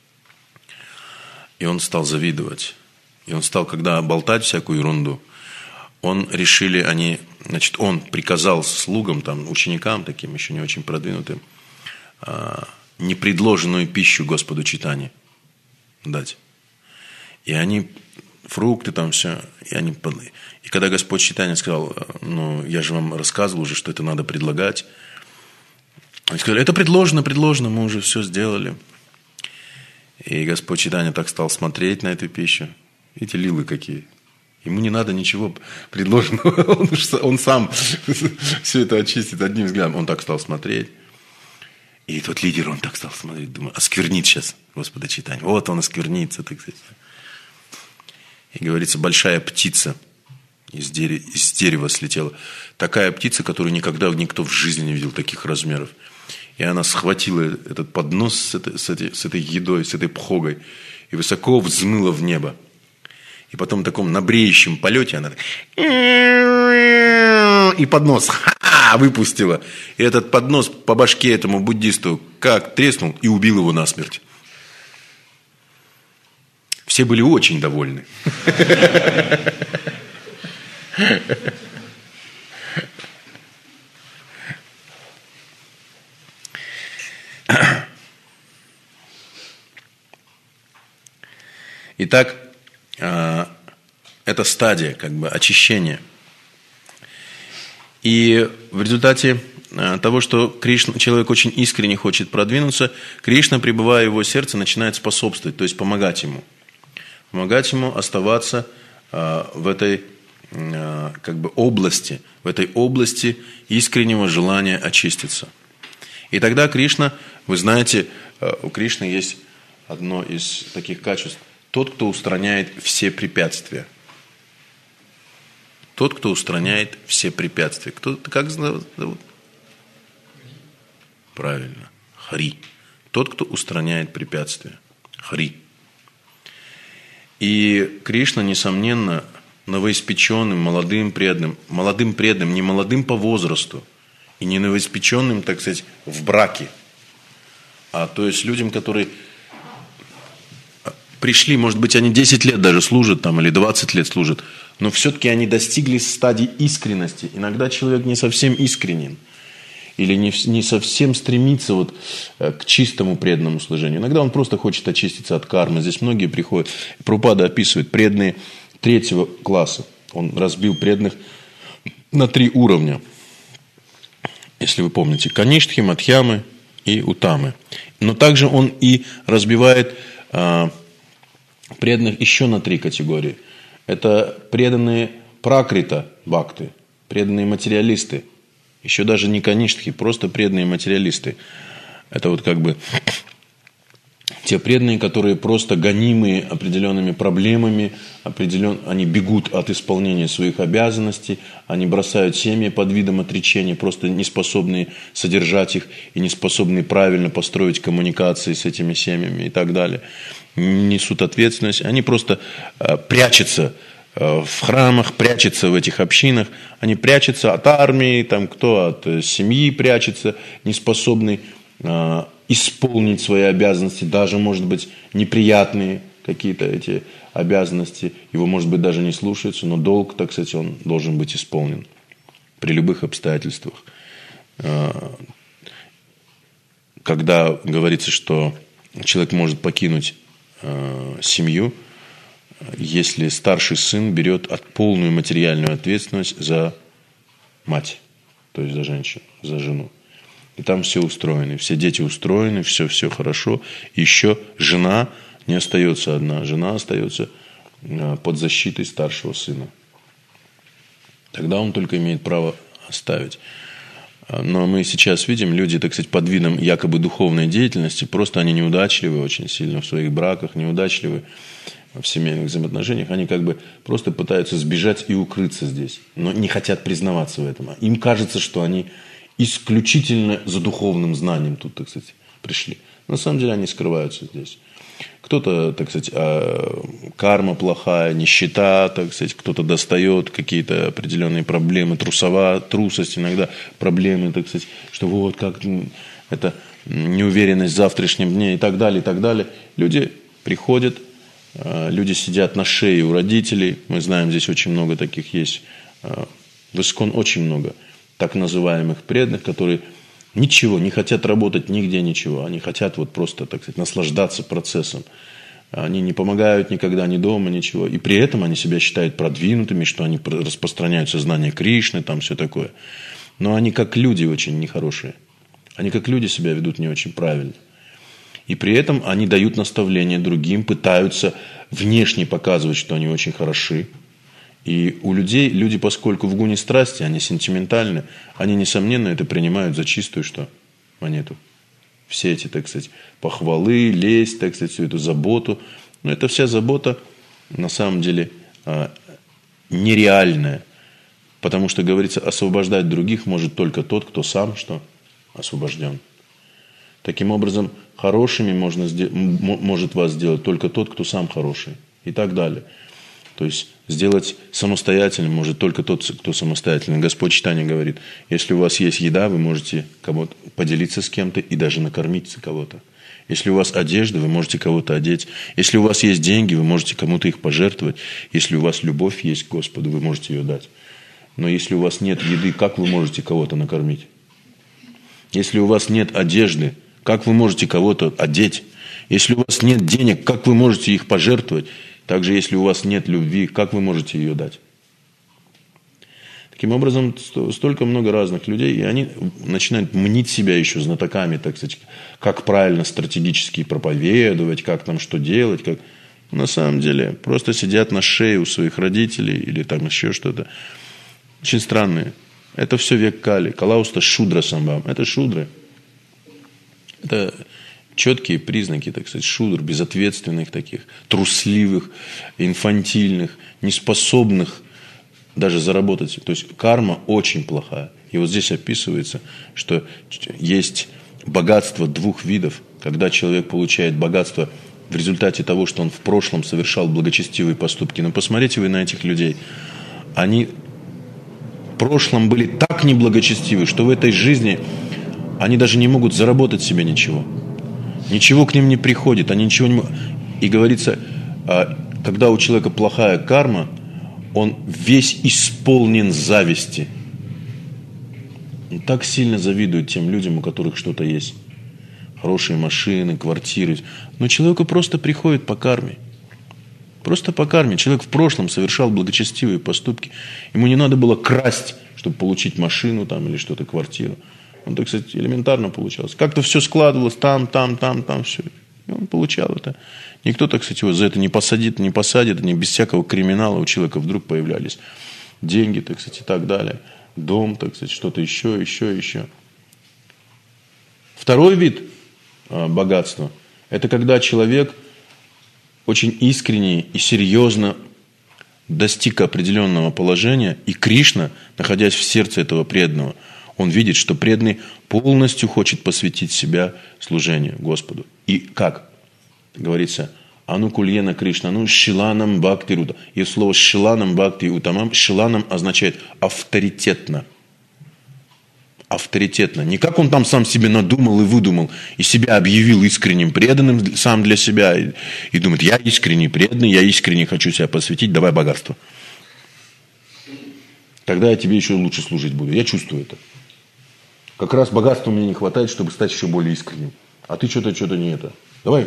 И он стал завидовать. И он стал, когда болтать всякую ерунду, он приказал слугам, там, ученикам, таким еще не очень продвинутым, непредложенную пищу Господу Чайтаньи дать. И они, фрукты там все, и когда Господь Чайтанья сказал, я же вам рассказывал уже, что это надо предлагать, они сказали, это предложено, мы уже все сделали. И Господь Чайтанья так стал смотреть на эту пищу. Видите, лилы какие. Ему не надо ничего предложенного. Он сам все это очистит одним взглядом. Он так стал смотреть. И тот лидер, он так стал смотреть. Думаю, осквернит сейчас Господа Чайтанья. Вот он осквернится, так сказать. И говорится, большая птица из дерева слетела. Такая птица, которую никогда никто в жизни не видел таких размеров. И она схватила этот поднос с этой едой, с этой пхогой, и высоко взмыла в небо. И потом в таком набреющем полете она и поднос выпустила. И этот поднос по башке этому буддисту как треснул и убил его насмерть. Все были очень довольны. Итак, это стадия как бы очищения. И в результате того, что человек очень искренне хочет продвинуться, Кришна, пребывая в его сердце, начинает способствовать, то есть помогать ему. Помогать ему оставаться в этой как бы области искреннего желания очиститься. И тогда Кришна, вы знаете, у Кришны есть одно из таких качеств. Тот, кто устраняет все препятствия. Тот, кто устраняет все препятствия. Как зовут? Правильно. Хари. Тот, кто устраняет препятствия. Хари. И Кришна, несомненно, новоиспеченным, молодым преданным, не молодым по возрасту И не новоиспеченным, так сказать, в браке. А то есть людям, которые пришли, может быть, они 10 лет даже служат там, или 20 лет служат, но все-таки они достигли стадии искренности. Иногда человек не совсем искренен. Или не совсем стремится вот к чистому преданному служению. Иногда он просто хочет очиститься от кармы. Здесь многие приходят. Прабхупада описывает преданные 3-го класса. Он разбил преданных на 3 уровня. Если вы помните. Каништхи, Мадхьямы и Утамы. Но также он и разбивает преданных еще на 3 категории. Это преданные пракрита бхакты, преданные материалисты. Еще даже не каништхи, просто преданные материалисты. Это вот как бы те преданные, которые просто гонимые определенными проблемами, они бегут от исполнения своих обязанностей, они бросают семьи под видом отречения, просто не способные содержать их и не способные правильно построить коммуникации с этими семьями и так далее. Несут ответственность, они просто прячутся в храмах, прячется в этих общинах, они прячутся от армии, там кто от семьи прячется, не способный исполнить свои обязанности, даже, может быть, неприятные какие-то эти обязанности, его, может быть, даже не слушаются, но долг, так сказать, он должен быть исполнен при любых обстоятельствах. Когда говорится, что человек может покинуть семью, если старший сын берет полную материальную ответственность за мать, то есть за женщину, за жену. И там все устроено, все дети устроены, все хорошо. Еще жена не остается одна, жена остается под защитой старшего сына. Тогда он только имеет право оставить. Но мы сейчас видим, люди, так сказать, под видом якобы духовной деятельности, просто они неудачливы очень сильно в своих браках, неудачливы в семейных взаимоотношениях, они как бы просто пытаются сбежать и укрыться здесь, но не хотят признаваться в этом. Им кажется, что они исключительно за духовным знанием тут, так сказать, пришли. На самом деле они скрываются здесь. Кто-то, так сказать, карма плохая, нищета, так сказать, кто-то достает какие-то определенные проблемы, трусость, иногда проблемы, так сказать, что вот как это неуверенность в завтрашнем дне и так далее, и так далее. Люди приходят, люди сидят на шее у родителей. Мы знаем, здесь очень много таких есть. В Искон очень много так называемых преданных, которые ничего, не хотят работать нигде, ничего. Они хотят вот просто, так сказать, наслаждаться процессом. Они не помогают никогда ни дома, ничего. И при этом они себя считают продвинутыми, что они распространяют сознание Кришны, там все такое. Но они как люди очень нехорошие. Они как люди себя ведут не очень правильно. И при этом они дают наставления другим, пытаются внешне показывать, что они очень хороши. И у людей, люди, поскольку в гуне страсти, они сентиментальны, они, несомненно, это принимают за чистую что? Монету. Все эти, так сказать, похвалы, лесть, так сказать, всю эту заботу. Но эта вся забота, на самом деле, нереальная. Потому что, говорится, освобождать других может только тот, кто сам что? Освобожден. Таким образом, хорошими может вас сделать только тот, кто сам хороший. И так далее. То есть, сделать самостоятельным может только тот, кто самостоятельный. Господь Чайтанья говорит, если у вас есть еда, вы можете кого-то поделиться с кем-то и даже накормить кого-то. Если у вас одежда, вы можете кого-то одеть. Если у вас есть деньги, вы можете кому-то их пожертвовать. Если у вас любовь есть к Господу, вы можете ее дать. Но если у вас нет еды, как вы можете кого-то накормить? Если у вас нет одежды, как вы можете кого-то одеть? Если у вас нет денег, как вы можете их пожертвовать? Также, если у вас нет любви, как вы можете ее дать? Таким образом, столько много разных людей, и они начинают мнить себя еще знатоками, так сказать, как правильно стратегически проповедовать, как там что делать. Как... На самом деле, просто сидят на шее у своих родителей или там еще что-то. Очень странные. Это все век Кали. Калауста шудра самбам. Это шудры. Это четкие признаки, так сказать, шудр, безответственных таких, трусливых, инфантильных, неспособных даже заработать. То есть карма очень плохая. И вот здесь описывается, что есть богатство 2 видов. Когда человек получает богатство в результате того, что он в прошлом совершал благочестивые поступки. Но посмотрите вы на этих людей. Они прошлом были так неблагочестивы, что в этой жизни они даже не могут заработать себе ничего. Ничего к ним не приходит, они ничего не могут. И говорится, когда у человека плохая карма, он весь исполнен зависти. Он так сильно завидует тем людям, у которых что-то есть. Хорошие машины, квартиры. Но человеку просто приходит по карме. Просто по карме. Человек в прошлом совершал благочестивые поступки. Ему не надо было красть, чтобы получить машину там, или что-то, квартиру. Он, так сказать, элементарно получалось. Как-то все складывалось там, все. И он получал это. Никто, так сказать, его за это не посадит, не посадит, не без всякого криминала у человека вдруг появлялись деньги, так сказать, и так далее. Дом, так сказать, что-то еще. Второй вид богатства – это когда человек очень искренне и серьезно достиг определенного положения, и Кришна, находясь в сердце этого преданного, он видит, что преданный полностью хочет посвятить себя служению Господу. И как? Говорится, анукульена Кришна, шиланам бхакти рута. И слово шиланам бхакти утамам, шиланам означает авторитетно. Авторитетно. Не как он там сам себе надумал и выдумал, и себя объявил искренним преданным сам для себя, и думает, я искренне преданный, я искренне хочу себя посвятить, давай богатство. Тогда я тебе еще лучше служить буду. Я чувствую это. Как раз богатства мне не хватает, чтобы стать еще более искренним. А ты что-то не это. Давай.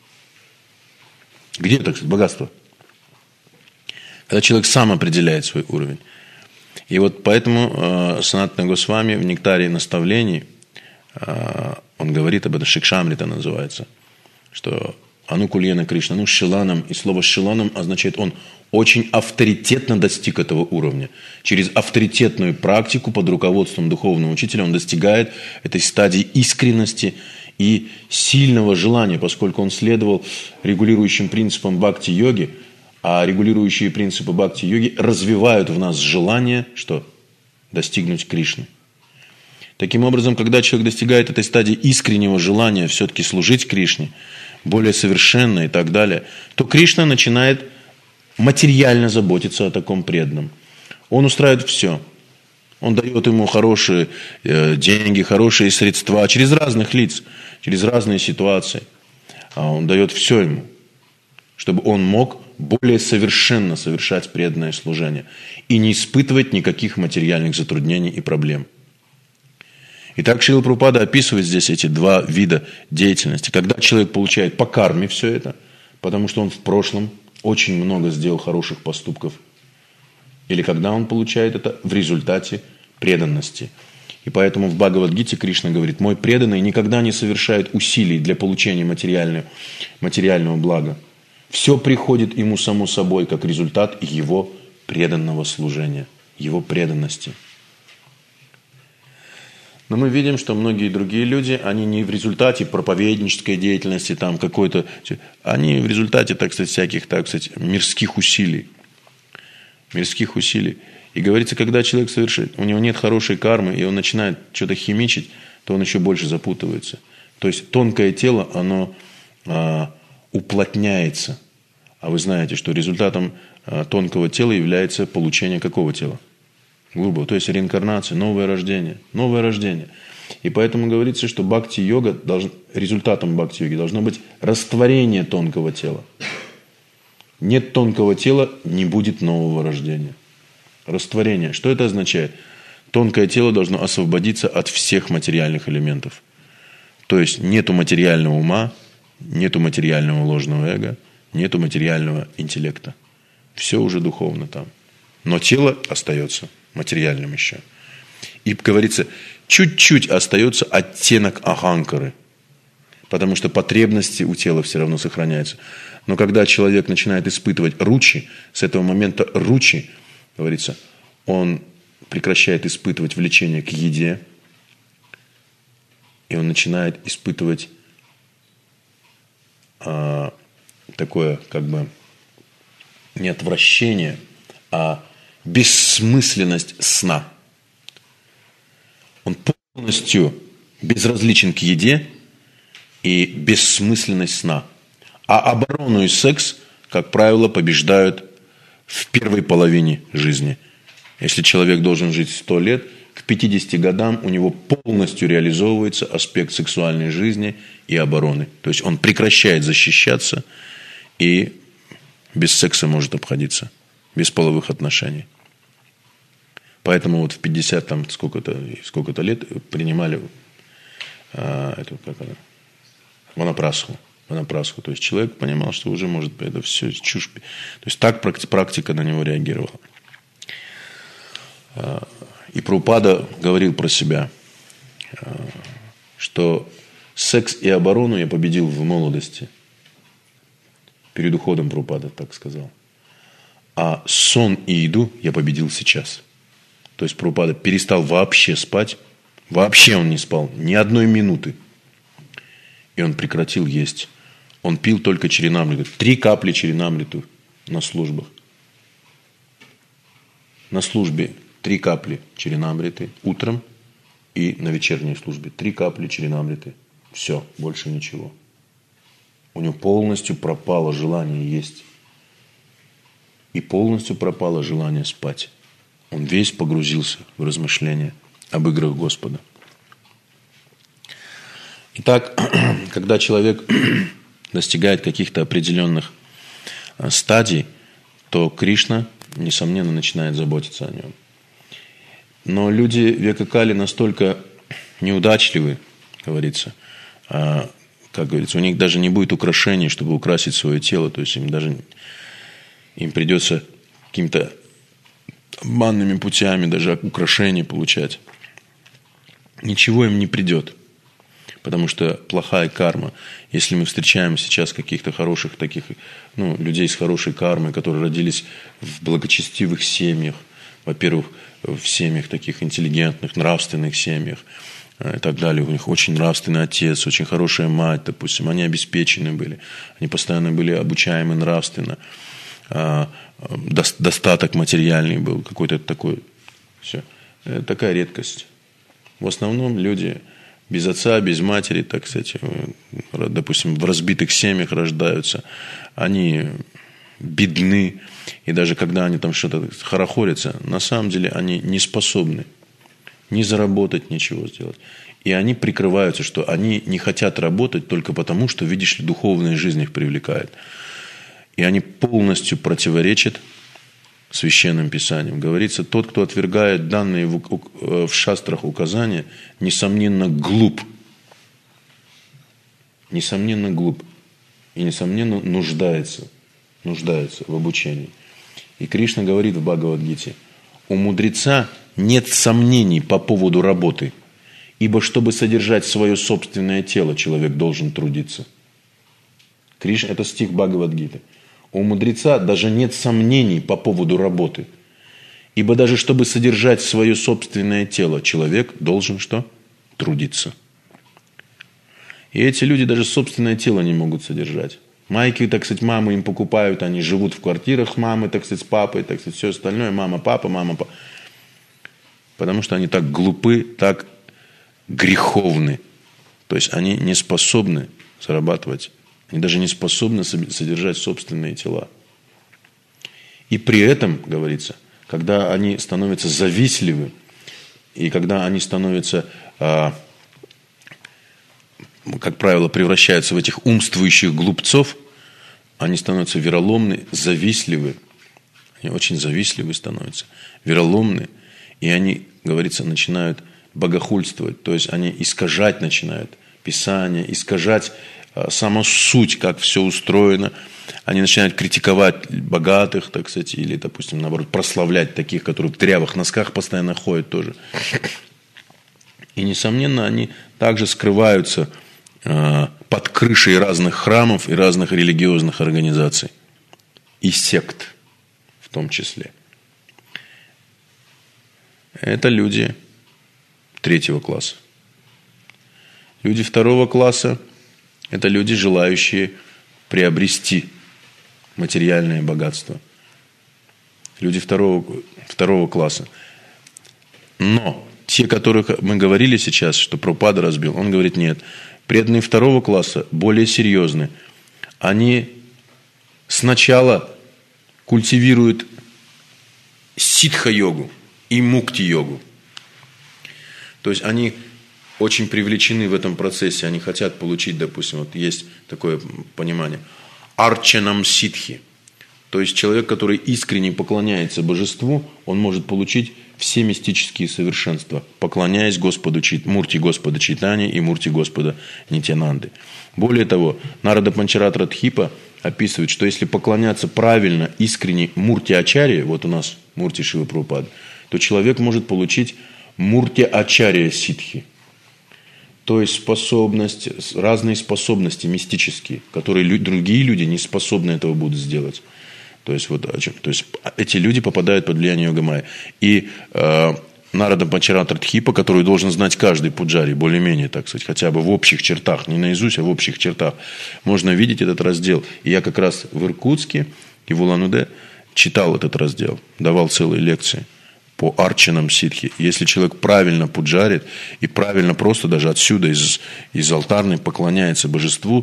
Где, так сказать, богатство? Когда человек сам определяет свой уровень. И вот поэтому Санатана Госвами в «Нектаре наставлений» он говорит об этом, Шикшамрита называется, что анукульена Кришна, шиланам, и слово шиланам означает, он очень авторитетно достиг этого уровня. Через авторитетную практику под руководством духовного учителя он достигает этой стадии искренности и сильного желания, поскольку он следовал регулирующим принципам бхакти-йоги, а регулирующие принципы бхакти-йоги развивают в нас желание, что? Достигнуть Кришны. Таким образом, когда человек достигает этой стадии искреннего желания все-таки служить Кришне, более совершенно и так далее, то Кришна начинает материально заботиться о таком преданном. Он устраивает все. Он дает ему хорошие деньги, хорошие средства через разных лиц, через разные ситуации. Он дает все ему, чтобы он мог более совершенно совершать преданное служение и не испытывать никаких материальных затруднений и проблем. Итак, Шрила Прабхупада описывает здесь эти два вида деятельности. Когда человек получает по карме все это, потому что он в прошлом очень много сделал хороших поступков, или когда он получает это в результате преданности. И поэтому в Бхагавад-гите Кришна говорит, мой преданный никогда не совершает усилий для получения материального блага. Все приходит ему само собой, как результат его преданного служения, его преданности. Но мы видим, что многие другие люди, они не в результате проповеднической деятельности, там какой-то, они в результате, так сказать, всяких, так сказать, мирских усилий. Мирских усилий. И говорится, когда человек совершает, у него нет хорошей кармы, и он начинает что-то химичить, то он еще больше запутывается. То есть тонкое тело, оно уплотняется. А вы знаете, что результатом тонкого тела является получение какого тела? Грубо, то есть реинкарнация, новое рождение. Новое рождение. И поэтому говорится, что бхакти-йога, результатом бхакти-йоги должно быть растворение тонкого тела. Нет тонкого тела, не будет нового рождения. Растворение. Что это означает? Тонкое тело должно освободиться от всех материальных элементов. То есть нету материального ума, нету материального ложного эго, нету материального интеллекта. Все уже духовно там. Но тело остается материальным еще. И говорится, чуть-чуть остается оттенок аханкары. Потому что потребности у тела все равно сохраняются. Но когда человек начинает испытывать ручи, с этого момента ручи, говорится, он прекращает испытывать влечение к еде, и он начинает испытывать такое, как бы, не отвращение, а бессмысленность сна. Он полностью безразличен к еде и бессмысленность сна. А оборону и секс, как правило, побеждают в первой половине жизни. Если человек должен жить 100 лет, к 50 годам у него полностью реализовывается аспект сексуальной жизни и обороны. То есть он прекращает защищаться и без секса может обходиться, без половых отношений. Поэтому вот в 50 там, сколько-то лет принимали ванапрасху. То есть человек понимал, что уже может это все чушь. То есть так практика на него реагировала. И Прабхупада говорил про себя, что секс и оборону я победил в молодости. Перед уходом Прабхупада так сказал. А сон и еду я победил сейчас. То есть Прабхупада перестал вообще спать. Вообще он не спал ни одной минуты. И он прекратил есть. Он пил только чаринамриту. 3 капли чаринамриту на службах. На службе 3 капли чаринамриты утром и на вечерней службе 3 капли чаринамриты. Все, больше ничего. У него полностью пропало желание есть. И полностью пропало желание спать. Он весь погрузился в размышления об играх Господа. Итак, когда человек достигает каких-то определенных стадий, то Кришна, несомненно, начинает заботиться о нем. Но люди века Кали настолько неудачливы, говорится, как говорится, у них даже не будет украшений, чтобы украсить свое тело, то есть им придется какими-то обманными путями даже украшения получать. Ничего им не придет, потому что плохая карма. Если мы встречаем сейчас каких-то хороших таких, людей с хорошей кармой, которые родились в благочестивых семьях, во-первых, в семьях таких интеллигентных, нравственных семьях и так далее. У них очень нравственный отец, очень хорошая мать, допустим. Они обеспечены были. Они постоянно были обучаемы нравственно. Достаток материальный был какой-то такой. Все. Такая редкость. В основном люди без отца, без матери, так сказать, допустим, в разбитых семьях рождаются. Они бедны. И даже когда они там что-то хорохорятся, на самом деле они не способны ни заработать, ничего сделать. И они прикрываются, что они не хотят работать только потому, что, видишь ли, духовная жизнь их привлекает. И они полностью противоречат священным писаниям. Говорится, тот, кто отвергает данные в шастрах указания, несомненно глуп. Несомненно глуп. И, несомненно, нуждается в обучении. И Кришна говорит в Бхагавад-гите: у мудреца нет сомнений по поводу работы, ибо чтобы содержать свое собственное тело, человек должен трудиться. Кришна, это стих Бхагавад-гиты. У мудреца даже нет сомнений по поводу работы, ибо даже чтобы содержать свое собственное тело, человек должен что? Трудиться. И эти люди даже собственное тело не могут содержать. Майки, так сказать, мамы им покупают, они живут в квартирах мамы, так сказать, с папой, так сказать, все остальное, мама, папа. Потому что они так глупы, так греховны. То есть они не способны зарабатывать, они даже не способны содержать собственные тела. И при этом, говорится, когда они становятся завистливы, и когда они становятся, как правило, превращаются в этих умствующих глупцов, они становятся вероломны, завистливы. Они очень завистливы становятся, вероломны. И они, говорится, начинают богохульствовать. То есть они искажать начинают Писание, искажать саму суть, как все устроено. Они начинают критиковать богатых, так сказать, или, допустим, наоборот, прославлять таких, которые в дырявых носках постоянно ходят тоже. И, несомненно, они также скрываются под крышей разных храмов и разных религиозных организаций. И сект в том числе. Это люди 3-го класса. Люди 2-го класса – это люди, желающие приобрести материальное богатство. Люди 2-го класса. Но те, которых мы говорили сейчас, что Прабхупада разбил, он говорит, нет. Преданные 2-го класса более серьезны. Они сначала культивируют ситха-йогу. и мукти-йогу. То есть они очень привлечены в этом процессе, они хотят получить, допустим, вот есть такое понимание, арчанам ситхи. То есть человек, который искренне поклоняется божеству, он может получить все мистические совершенства, поклоняясь Господу, Мурти Господа Чайтаньи и Мурти Господа Нитьянанды. Более того, Нарада Панчаратра Дхипа описывает, что если поклоняться правильно, искренне Мурти Ачарье, вот у нас Мурти Шилы Прабхупады, то человек может получить Мурти Ачарья Ситхи. То есть разные способности мистические, которые другие люди не способны этого будут сделать. То есть эти люди попадают под влияние Йога-майя. И Нарада Панчаратра Дхипа, которую должен знать каждый пуджари, более-менее, так сказать, хотя бы в общих чертах, не наизусть, а в общих чертах, можно видеть этот раздел. И я как раз в Иркутске и в Улан-Удэ читал этот раздел, давал целые лекции по арчанам ситхи. Если человек правильно пуджарит и правильно просто даже отсюда, из алтарной, поклоняется божеству,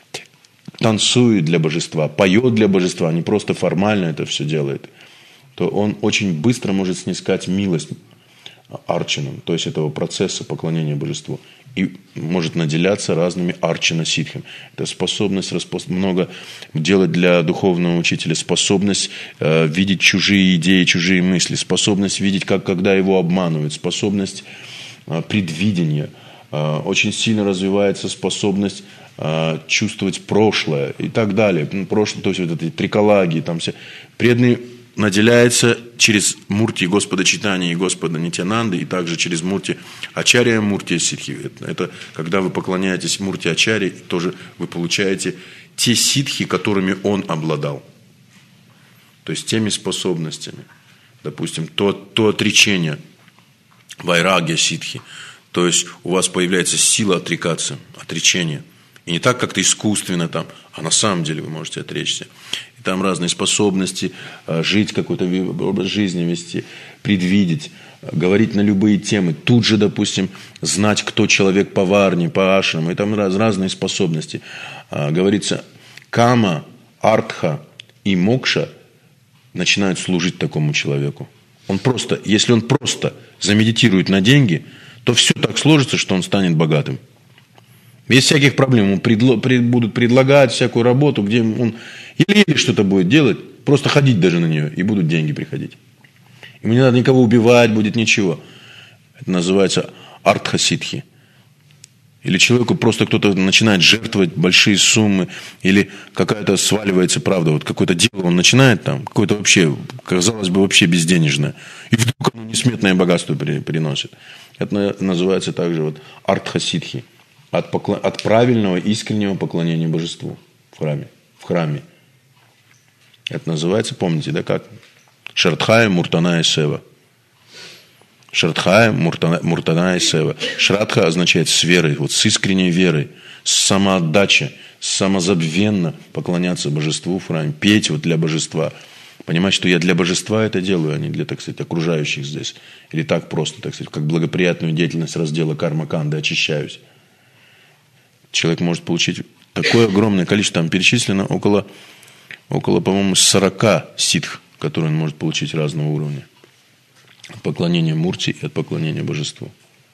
танцует для божества, поет для божества, не просто формально это все делает, то он очень быстро может снискать милость арчанам, то есть этого процесса поклонения божеству, и может наделяться разными арчана-ситхами. Это способность много делать для духовного учителя, способность видеть чужие идеи, чужие мысли, способность видеть, когда его обманывают, способность предвидения. Очень сильно развивается способность чувствовать прошлое и так далее. Прошлое, то есть вот эти триколагии, там все. Преданный наделяется через Мурти Господа Чайтаньи и Господа Нитьянанды, и также через Мурти Ачарья, Мурти Ситхи. Это когда вы поклоняетесь Мурти Ачарье, тоже вы получаете те ситхи, которыми он обладал. То есть теми способностями. Допустим, то отречение, вайрагья ситхи. То есть у вас появляется сила отрекаться, отречение. И не так как-то искусственно там, а на самом деле вы можете отречься. И там разные способности, жить какой-то образ жизни вести, предвидеть, говорить на любые темы. Тут же, допустим, знать, кто человек по варне, по ашраму. И там разные способности. Говорится, кама, артха и мокша начинают служить такому человеку. Если он просто замедитирует на деньги, то все так сложится, что он станет богатым. Без всяких проблем. Ему будут предлагать всякую работу, где он или что-то будет делать, просто ходить даже на нее, и будут деньги приходить. Ему не надо никого убивать, будет ничего. Это называется артха-ситхи. Или человеку просто кто-то начинает жертвовать большие суммы, или какая-то сваливается правда, вот какое-то дело он начинает там, какое-то вообще, казалось бы, вообще безденежное, и вдруг оно несметное богатство приносит. Это называется также вот артха-ситхи. От правильного, искреннего поклонения божеству в храме. Это называется, помните, да, как? Шрадхая Муртаная Сева. Шрадхая Муртаная Сева. Шрадха означает с верой, вот с искренней верой, с самоотдачей, самозабвенно поклоняться божеству в храме, петь вот для божества. Понимать, что я для божества это делаю, а не для, так сказать, окружающих здесь. Или так просто, так сказать, как благоприятную деятельность раздела карма-канды очищаюсь. Человек может получить такое огромное количество, там перечислено около, по-моему, 40 ситх, которые он может получить разного уровня. От поклонения Мурти и от поклонения божеству.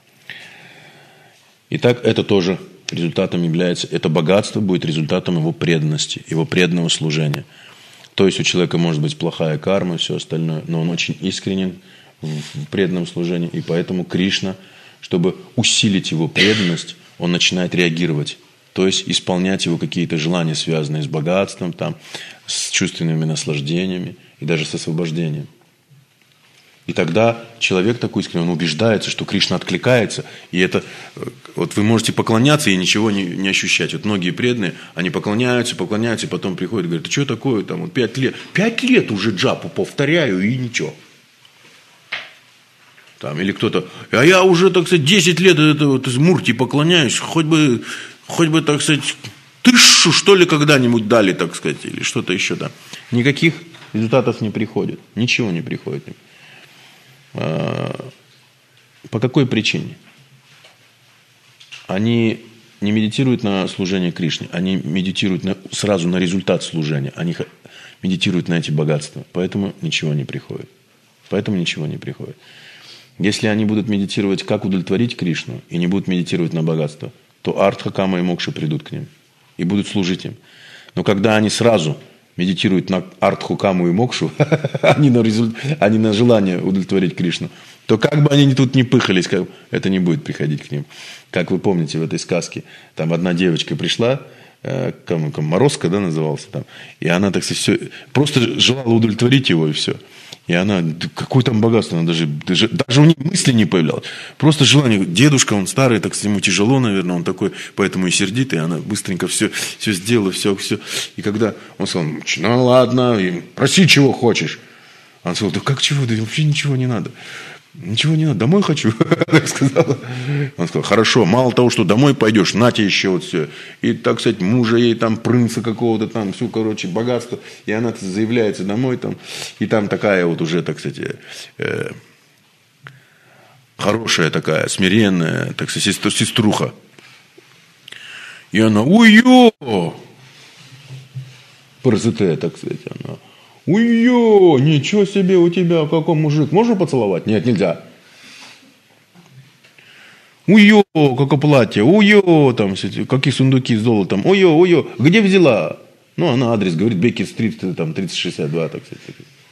Итак, это тоже результатом является, это богатство будет результатом его преданности, его преданного служения. То есть у человека может быть плохая карма и все остальное, но он очень искренен в преданном служении, и поэтому Кришна, чтобы усилить его преданность, он начинает реагировать, то есть исполнять его какие-то желания, связанные с богатством, там, с чувственными наслаждениями и даже с освобождением. И тогда человек такой искренний, он убеждается, что Кришна откликается, и это, вот вы можете поклоняться и ничего не ощущать. Вот многие преданные, они поклоняются, и потом приходят и говорят, что такое, там, вот 5 лет, 5 лет уже джапу повторяю, и ничего. Там, или кто-то, а я уже, так сказать, 10 лет это вот из Мурти поклоняюсь, хоть бы, так сказать, тысячу, что ли, когда-нибудь дали, так сказать, или что-то еще там. Никаких результатов не приходит, ничего не приходит. По какой причине? Они не медитируют на служение Кришне, они медитируют сразу на результат служения, они медитируют на эти богатства, поэтому ничего не приходит. Поэтому ничего не приходит. Если они будут медитировать, как удовлетворить Кришну, и не будут медитировать на богатство, то артха, кама и мокша придут к ним и будут служить им. Но когда они сразу медитируют на артху, каму и мокшу, а не на желание удовлетворить Кришну, то как бы они тут не пыхались, это не будет приходить к ним. Как вы помните в этой сказке, там одна девочка пришла, Морозко, да, назывался там, и она, так сказать, все, просто желала удовлетворить его, и все. И она, какое там богатство, она даже у нее мысли не появлялось. Просто желание. Дедушка, он старый, так сказать, ему тяжело, наверное, он такой, поэтому и сердитый. И она быстренько все сделала, все. И когда он сказал, ну ладно, проси, чего хочешь. Она сказала, да как чего, да вообще ничего не надо. Ничего не надо, домой хочу, так сказала. Он сказал, хорошо, мало того, что домой пойдешь, на тебе еще вот все. И, так сказать, мужа ей там, принца какого-то там, все, короче, богатство. И она заявляется домой там. И там такая вот уже, так сказать, хорошая такая, смиренная, так сказать, сеструха. И она, ой-ё! ПРЗТ, так сказать, она. Ой-ё, ничего себе у тебя, какой мужик. Можно поцеловать? Нет, нельзя. Ой-ё, какое платье. Ой-ё, там, какие сундуки с золотом. Ой-ё, где взяла? Ну, она адрес говорит, Беккер-стрит, там, 3062, так сказать.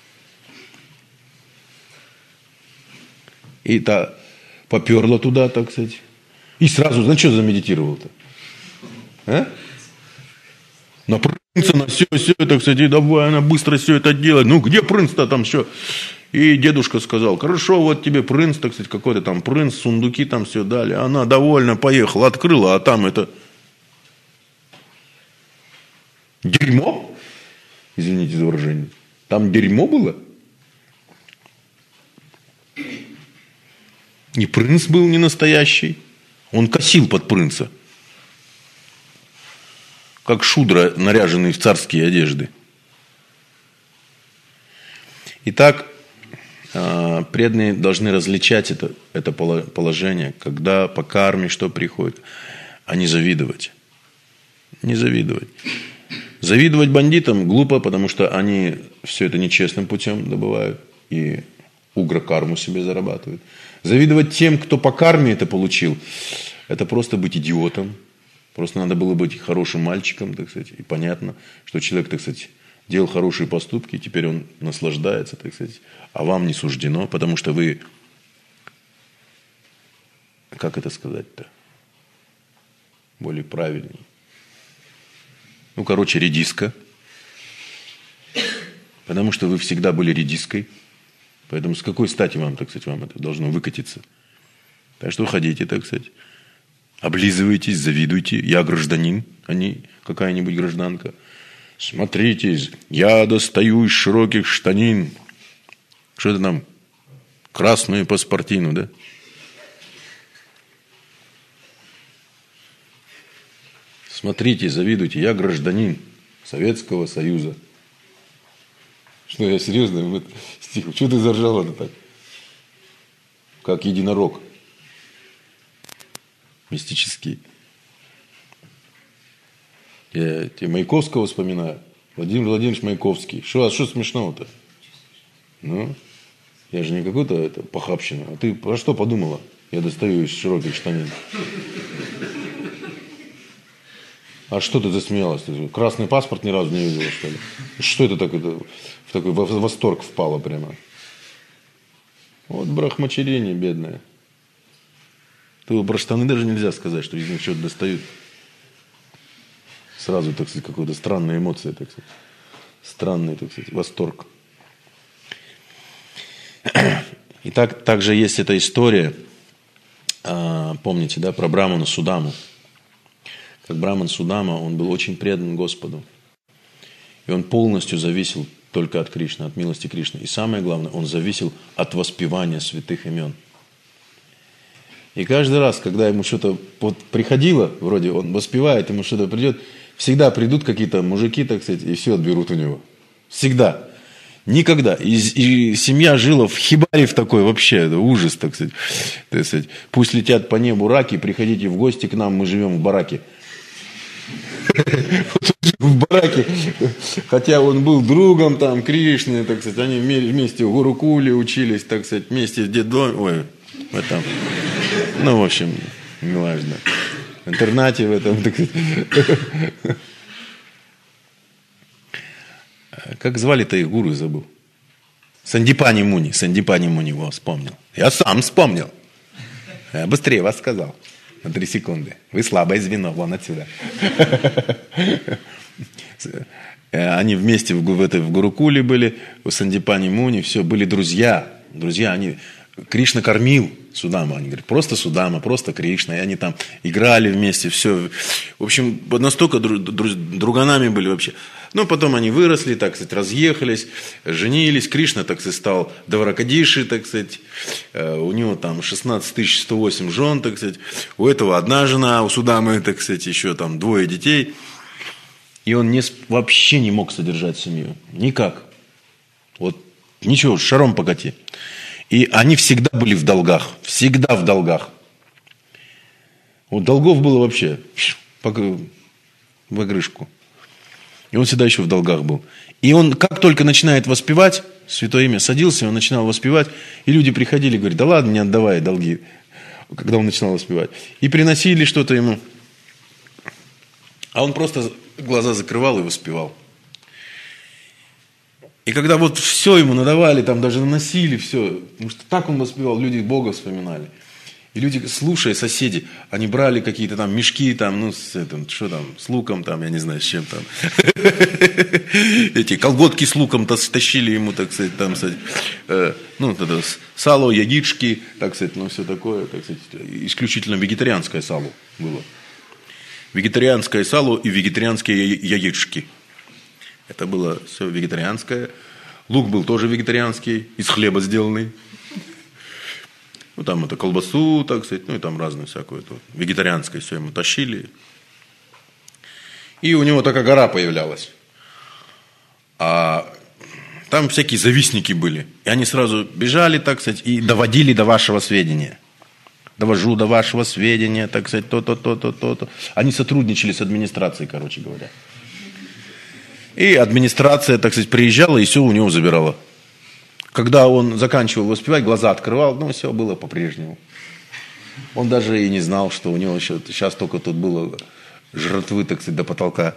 И та поперла туда, так сказать. И сразу, знаешь, что замедитировал-то? А? На принца, на все, так сказать, и давай она быстро все это делает. Ну, где принц-то там все? И дедушка сказал, хорошо, вот тебе принц, так сказать, какой-то там принц, сундуки там все дали. Она довольно поехала, открыла, а там это дерьмо. Извините за выражение. Там дерьмо было. И принц был не настоящий. Он косил под принца. Как шудра, наряженный в царские одежды. Итак, преданные должны различать это положение, когда по карме что приходит, а не завидовать. Не завидовать. Завидовать бандитам глупо, потому что они все это нечестным путем добывают и угро-карму себе зарабатывают. Завидовать тем, кто по карме это получил, это просто быть идиотом. Просто надо было быть хорошим мальчиком, так сказать. И понятно, что человек, так сказать, делал хорошие поступки, и теперь он наслаждается, так сказать. А вам не суждено, потому что вы... Как это сказать-то? Более правильней. Ну, короче, редиска. Потому что вы всегда были редиской. Поэтому с какой стати вам, так сказать, вам это должно выкатиться? Так что ходите, так сказать. Облизывайтесь, завидуйте. Я гражданин, а не какая-нибудь гражданка. Смотрите, я достаю из широких штанин. Что это нам? Красную паспортину, да? Смотрите, завидуйте. Я гражданин Советского Союза. Что, я серьезно? Стих, что ты заржал-то так? Как единорог. Мистический. Я тебе Маяковского вспоминаю. Владимир Владимирович Маяковский. Что смешного-то? Ну, я же не какой-то похабщина. А ты про что подумала? Я достаю из широких штанин. А что ты засмеялась? Ты красный паспорт ни разу не видела, что ли? Что это так, в такой восторг впало прямо? Вот брахмачарение бедное. Ты про штаны даже нельзя сказать, что из них что-то достают. Сразу, так сказать, какая-то странная эмоция, так сказать. Странный, так сказать, восторг. И также есть эта история, помните, да, про Брамана Судаму. Как Браман Судама, он был очень предан Господу. И он полностью зависел только от Кришны, от милости Кришны. И самое главное, он зависел от воспевания святых имен. И каждый раз, когда ему что-то приходило, вроде он воспевает, ему что-то придет, всегда придут какие-то мужики, так сказать, и все отберут у него. Всегда. Никогда. И семья жила в хибаре в такой вообще, это ужас, так сказать. Пусть летят по небу раки, приходите в гости к нам, мы живем в бараке. В бараке, хотя он был другом там Кришны, так сказать, они вместе в Гурукуле учились, так сказать, вместе в детдоме, ой, в этом, ну, в общем, неважно, в интернате в этом, так сказать. Как звали-то их гуру, забыл. Сандипани Муни, его вспомнил. Я сам вспомнил. Я быстрее вас сказал. На 3 секунды. Вы слабое звено, вон отсюда. Они вместе в Гурукуле были, у Сандипани Муни, все, были друзья. Друзья, они... Кришна кормил Судаму. Они говорят, просто Судама, просто Кришна. И они там играли вместе, все. В общем, настолько друганами были вообще. Но потом они выросли, так сказать, разъехались, женились. Кришна, так сказать, стал Дваракадиши, так сказать. У него там 16 108 жен, так сказать. У этого одна жена, у Судамы, так сказать, еще там 2 детей. И он вообще не мог содержать семью. Никак. Вот ничего, шаром покати. И они всегда были в долгах. Всегда в долгах. Вот долгов было вообще в огрышку. И он всегда еще в долгах был. И он, как только начинает воспевать, Святое Имя, садился, он начинал воспевать, и люди приходили и говорили, да ладно, не отдавай долги, когда он начинал воспевать. И приносили что-то ему. А он просто глаза закрывал и воспевал. И когда вот все ему надавали, там даже наносили все, потому что так он воспевал, люди Бога вспоминали. И люди, слушая, соседи, они брали какие-то там мешки, там, ну, что там, с луком, там, я не знаю, с чем там. Эти колготки с луком тащили ему, так сказать, там, ну, сало, ягички, так сказать, ну, все такое, так сказать, исключительно вегетарианское сало было. Вегетарианское сало и вегетарианские яички. Это было все вегетарианское. Лук был тоже вегетарианский, из хлеба сделанный. Ну, там это колбасу, так сказать, ну, и там разное всякое. Вегетарианское все ему тащили. И у него такая гора появлялась. А там всякие завистники были. И они сразу бежали, так сказать, и доводили до вашего сведения. Довожу до вашего сведения, так сказать, то-то. Они сотрудничали с администрацией, короче говоря. И администрация, так сказать, приезжала и все у него забирала. Когда он заканчивал воспевать, глаза открывал, ну, все было по-прежнему. Он даже и не знал, что у него еще сейчас только тут было жратвы, так сказать, до потолка.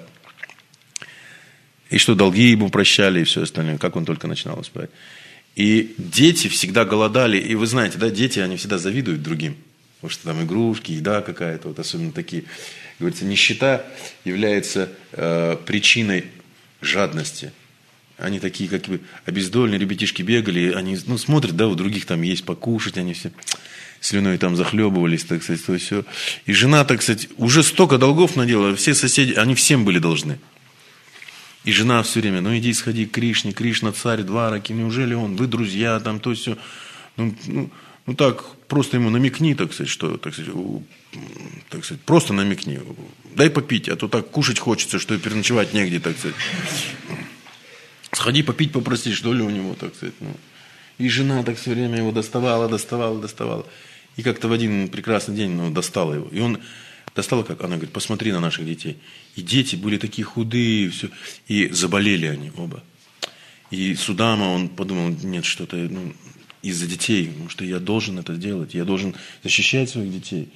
И что долги ему прощали и все остальное, как он только начинал воспевать. И дети всегда голодали. И вы знаете, да, дети, они всегда завидуют другим. Потому что там игрушки, еда какая-то, вот особенно такие. Говорится, нищета является причиной жадности. Они такие, как бы, обездоленные, ребятишки бегали, они, ну, смотрят, да, у других там есть покушать, они все слюной там захлебывались, так сказать, то все. И жена, так сказать, уже столько долгов наделала, все соседи, они всем были должны. И жена все время, ну, иди сходи к Кришне, Кришна царь Двараки, неужели он, вы друзья, там, то все. Ну, так, просто ему намекни, так сказать, что, так сказать, просто намекни. Дай попить, а то так кушать хочется, что и переночевать негде, так сказать. Сходи попить, попроси, что ли, у него, так сказать. Ну. И жена так все время его доставала. И как-то в один прекрасный день, ну, достала его. И он достала, как она говорит, посмотри на наших детей. И дети были такие худые, все. И заболели они оба. И Судама, он подумал, нет, что-то, ну, из-за детей, потому что я должен это делать, я должен защищать своих детей.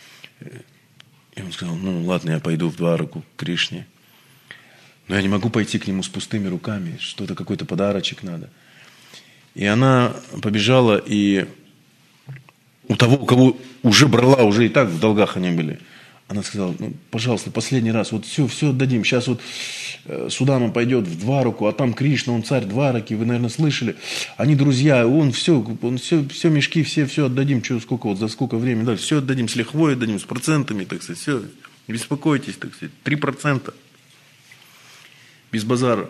И он сказал, ну, ладно, я пойду в Двараку к Кришне. Но я не могу пойти к нему с пустыми руками, что-то, какой-то подарочек надо. И она побежала, и у того, у кого уже брала, уже и так в долгах они были, она сказала, ну, пожалуйста, последний раз, вот все отдадим. Сейчас вот Судама пойдет в Двараку, а там Кришна, он царь Двараки, вы, наверное, слышали. Они друзья, он все мешки, все отдадим, за сколько времени, да, все отдадим, с лихвой отдадим, с процентами, так сказать, все, не беспокойтесь, так сказать, 3%. Без базара.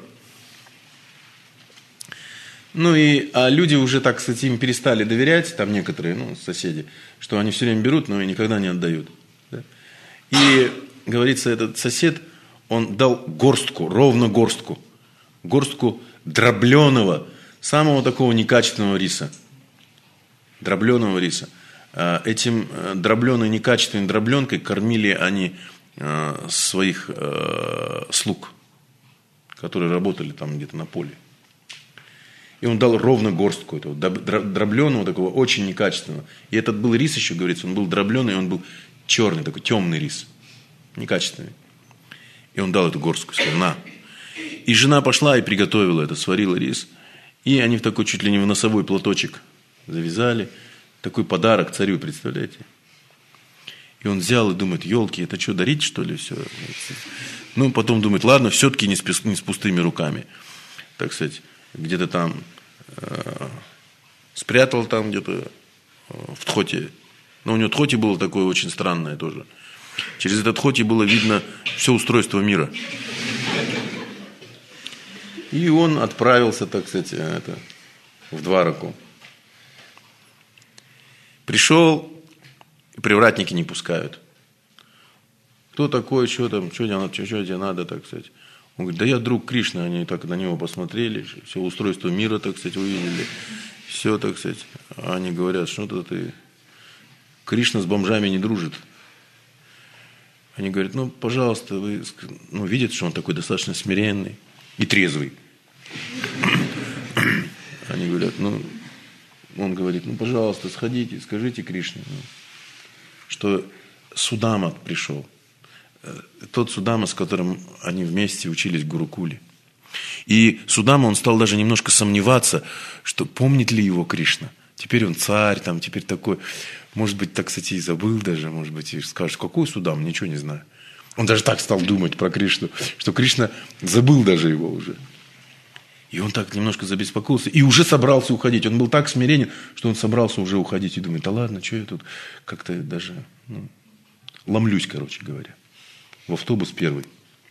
Ну и люди уже, так сказать, им перестали доверять, там некоторые, ну, соседи, что они все время берут, но и никогда не отдают. Да? И, говорится, этот сосед, он дал ровно горстку дробленого, самого такого некачественного риса. Дробленого риса. Этим дробленой, некачественной дробленкой кормили они своих слуг, которые работали там где-то на поле. И он дал ровно горстку этого, дробленого такого, очень некачественного. И этот был рис еще, говорится, он был дробленый, он был черный, такой темный рис, некачественный. И он дал эту горстку, сказал, на. И жена пошла и приготовила это, сварила рис. И они в такой чуть ли не в носовой платочек завязали. Такой подарок царю, представляете? И он взял и думает, елки, это что, дарить, что ли, все? Ну, потом думает, ладно, все-таки не с пустыми руками. Так сказать, где-то там спрятал там где-то в тхоте. Но у него тхоти было такое очень странное тоже. Через этот тхоти было видно все устройство мира. И он отправился, так сказать, в Двараку. Пришел, и привратники не пускают. Кто такой, что там, что тебе надо, так сказать. Он говорит, да я друг Кришны. Они так на него посмотрели, все устройство мира, так сказать, увидели. Все, так сказать. А они говорят, что-то ты... Кришна с бомжами не дружит. Они говорят, ну, пожалуйста, вы... Ну, видят, что он такой достаточно смиренный и трезвый. Они говорят, ну... Он говорит, ну, пожалуйста, сходите, скажите Кришне, что Судама пришел. Тот Судама, с которым они вместе учились в Гурукуле. И Судама, он стал даже немножко сомневаться, что помнит ли его Кришна. Теперь он царь, там, теперь такой, может быть, так, кстати, и забыл даже, может быть, и скажет, какой Судам, ничего не знаю. Он даже так стал думать про Кришну, что Кришна забыл даже его уже. И он так немножко забеспокоился и уже собрался уходить. Он был так смиренен, что он собрался уже уходить и думает, да ладно, что я тут как-то даже ломлюсь, короче говоря. В автобус первый.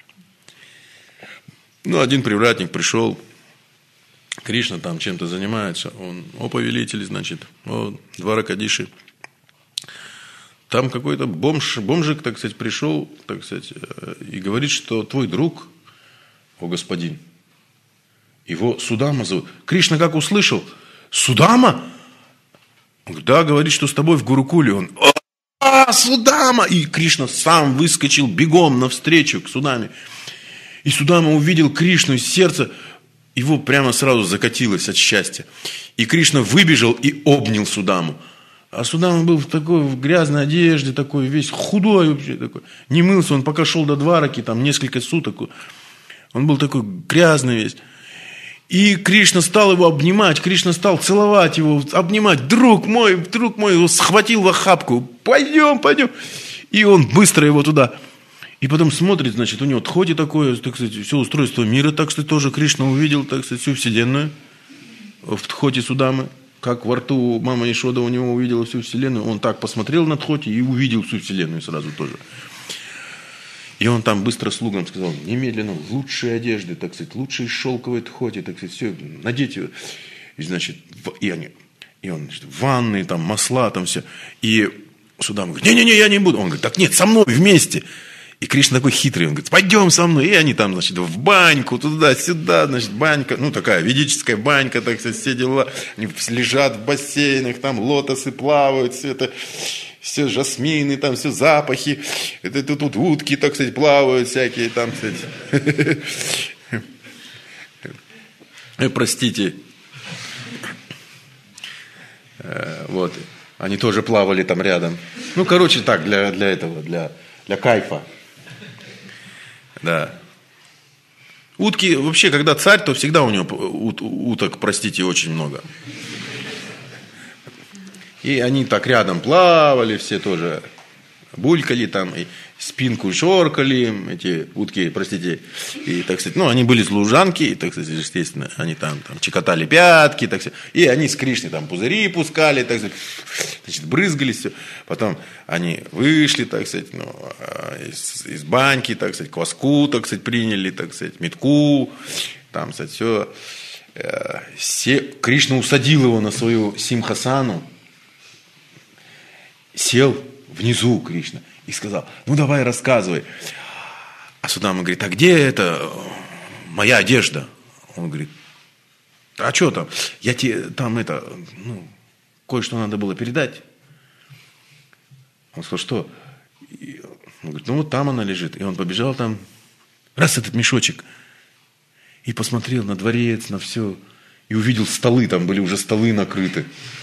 Ну, один привратник пришел, Кришна там чем-то занимается. Он, повелитель, значит, Дваракадиши. Там какой-то бомжик, так сказать, пришел, так сказать, и говорит, что твой друг, господин, его Судама зовут. Кришна как услышал, Судама? Он говорит, да, говорит, что с тобой в Гурукуле. Он, Судама! И Кришна сам выскочил бегом навстречу к Судаме. И Судама увидел Кришну, из сердца его прямо сразу закатилось от счастья. И Кришна выбежал и обнял Судаму. А Судама был в грязной одежде, такой весь худой вообще такой. Не мылся, он пока шел до Двараки, там несколько суток. Он был такой грязный весь. И Кришна стал его обнимать, Кришна стал целовать его, обнимать. Друг мой, его схватил в охапку. Пойдем. И он быстро его туда. И потом смотрит, значит, у него тхоти такое, так сказать, все устройство мира, так сказать, тоже Кришна увидел, так сказать, всю вселенную в тхоти Судамы. Как во рту мама Ешода у него увидела всю вселенную. Он так посмотрел на тхоти и увидел всю вселенную сразу тоже. И он там быстро слугам сказал, немедленно лучшие одежды, так сказать, лучшие шелковые тхоти, так сказать, все, надеть. И, значит, и он, значит, ванны, там, масла, там все. И Судама говорит, не-не-не, я не буду. Он говорит, так нет, со мной вместе. И Кришна такой хитрый, он говорит, пойдем со мной. И они там, значит, в баньку, туда-сюда, значит, банька, ну, такая ведическая банька, так сказать, все дела. Они лежат в бассейнах, там лотосы плавают, все это... Все жасмины, там все запахи. Это тут утки, так сказать, плавают всякие там, кстати. Простите. Вот. Они тоже плавали там рядом. Ну, короче, так, для этого, для кайфа. Да. Утки, вообще, когда царь, то всегда у него уток, простите, очень много. И они так рядом плавали, все тоже булькали там, и спинку шоркали, эти утки, простите. И, так сказать, ну, они были служанки, и, так сказать, естественно, они там чекотали пятки, так сказать. И они с Кришной там пузыри пускали, так сказать, значит, брызгались все. Потом они вышли, так сказать, ну, из баньки, так сказать, кваску, так сказать, приняли, так сказать, метку, там, кстати, все. Кришна усадил его на свою симхасану, сел внизу Кришна и сказал, ну давай рассказывай. А Судама говорит, а где это моя одежда? Он говорит, а что там? Я тебе там кое-что надо было передать. Он сказал, что? И он говорит, ну вот там она лежит. И он побежал там, раз этот мешочек. И посмотрел на дворец, на все. И увидел столы, там были уже столы накрыты.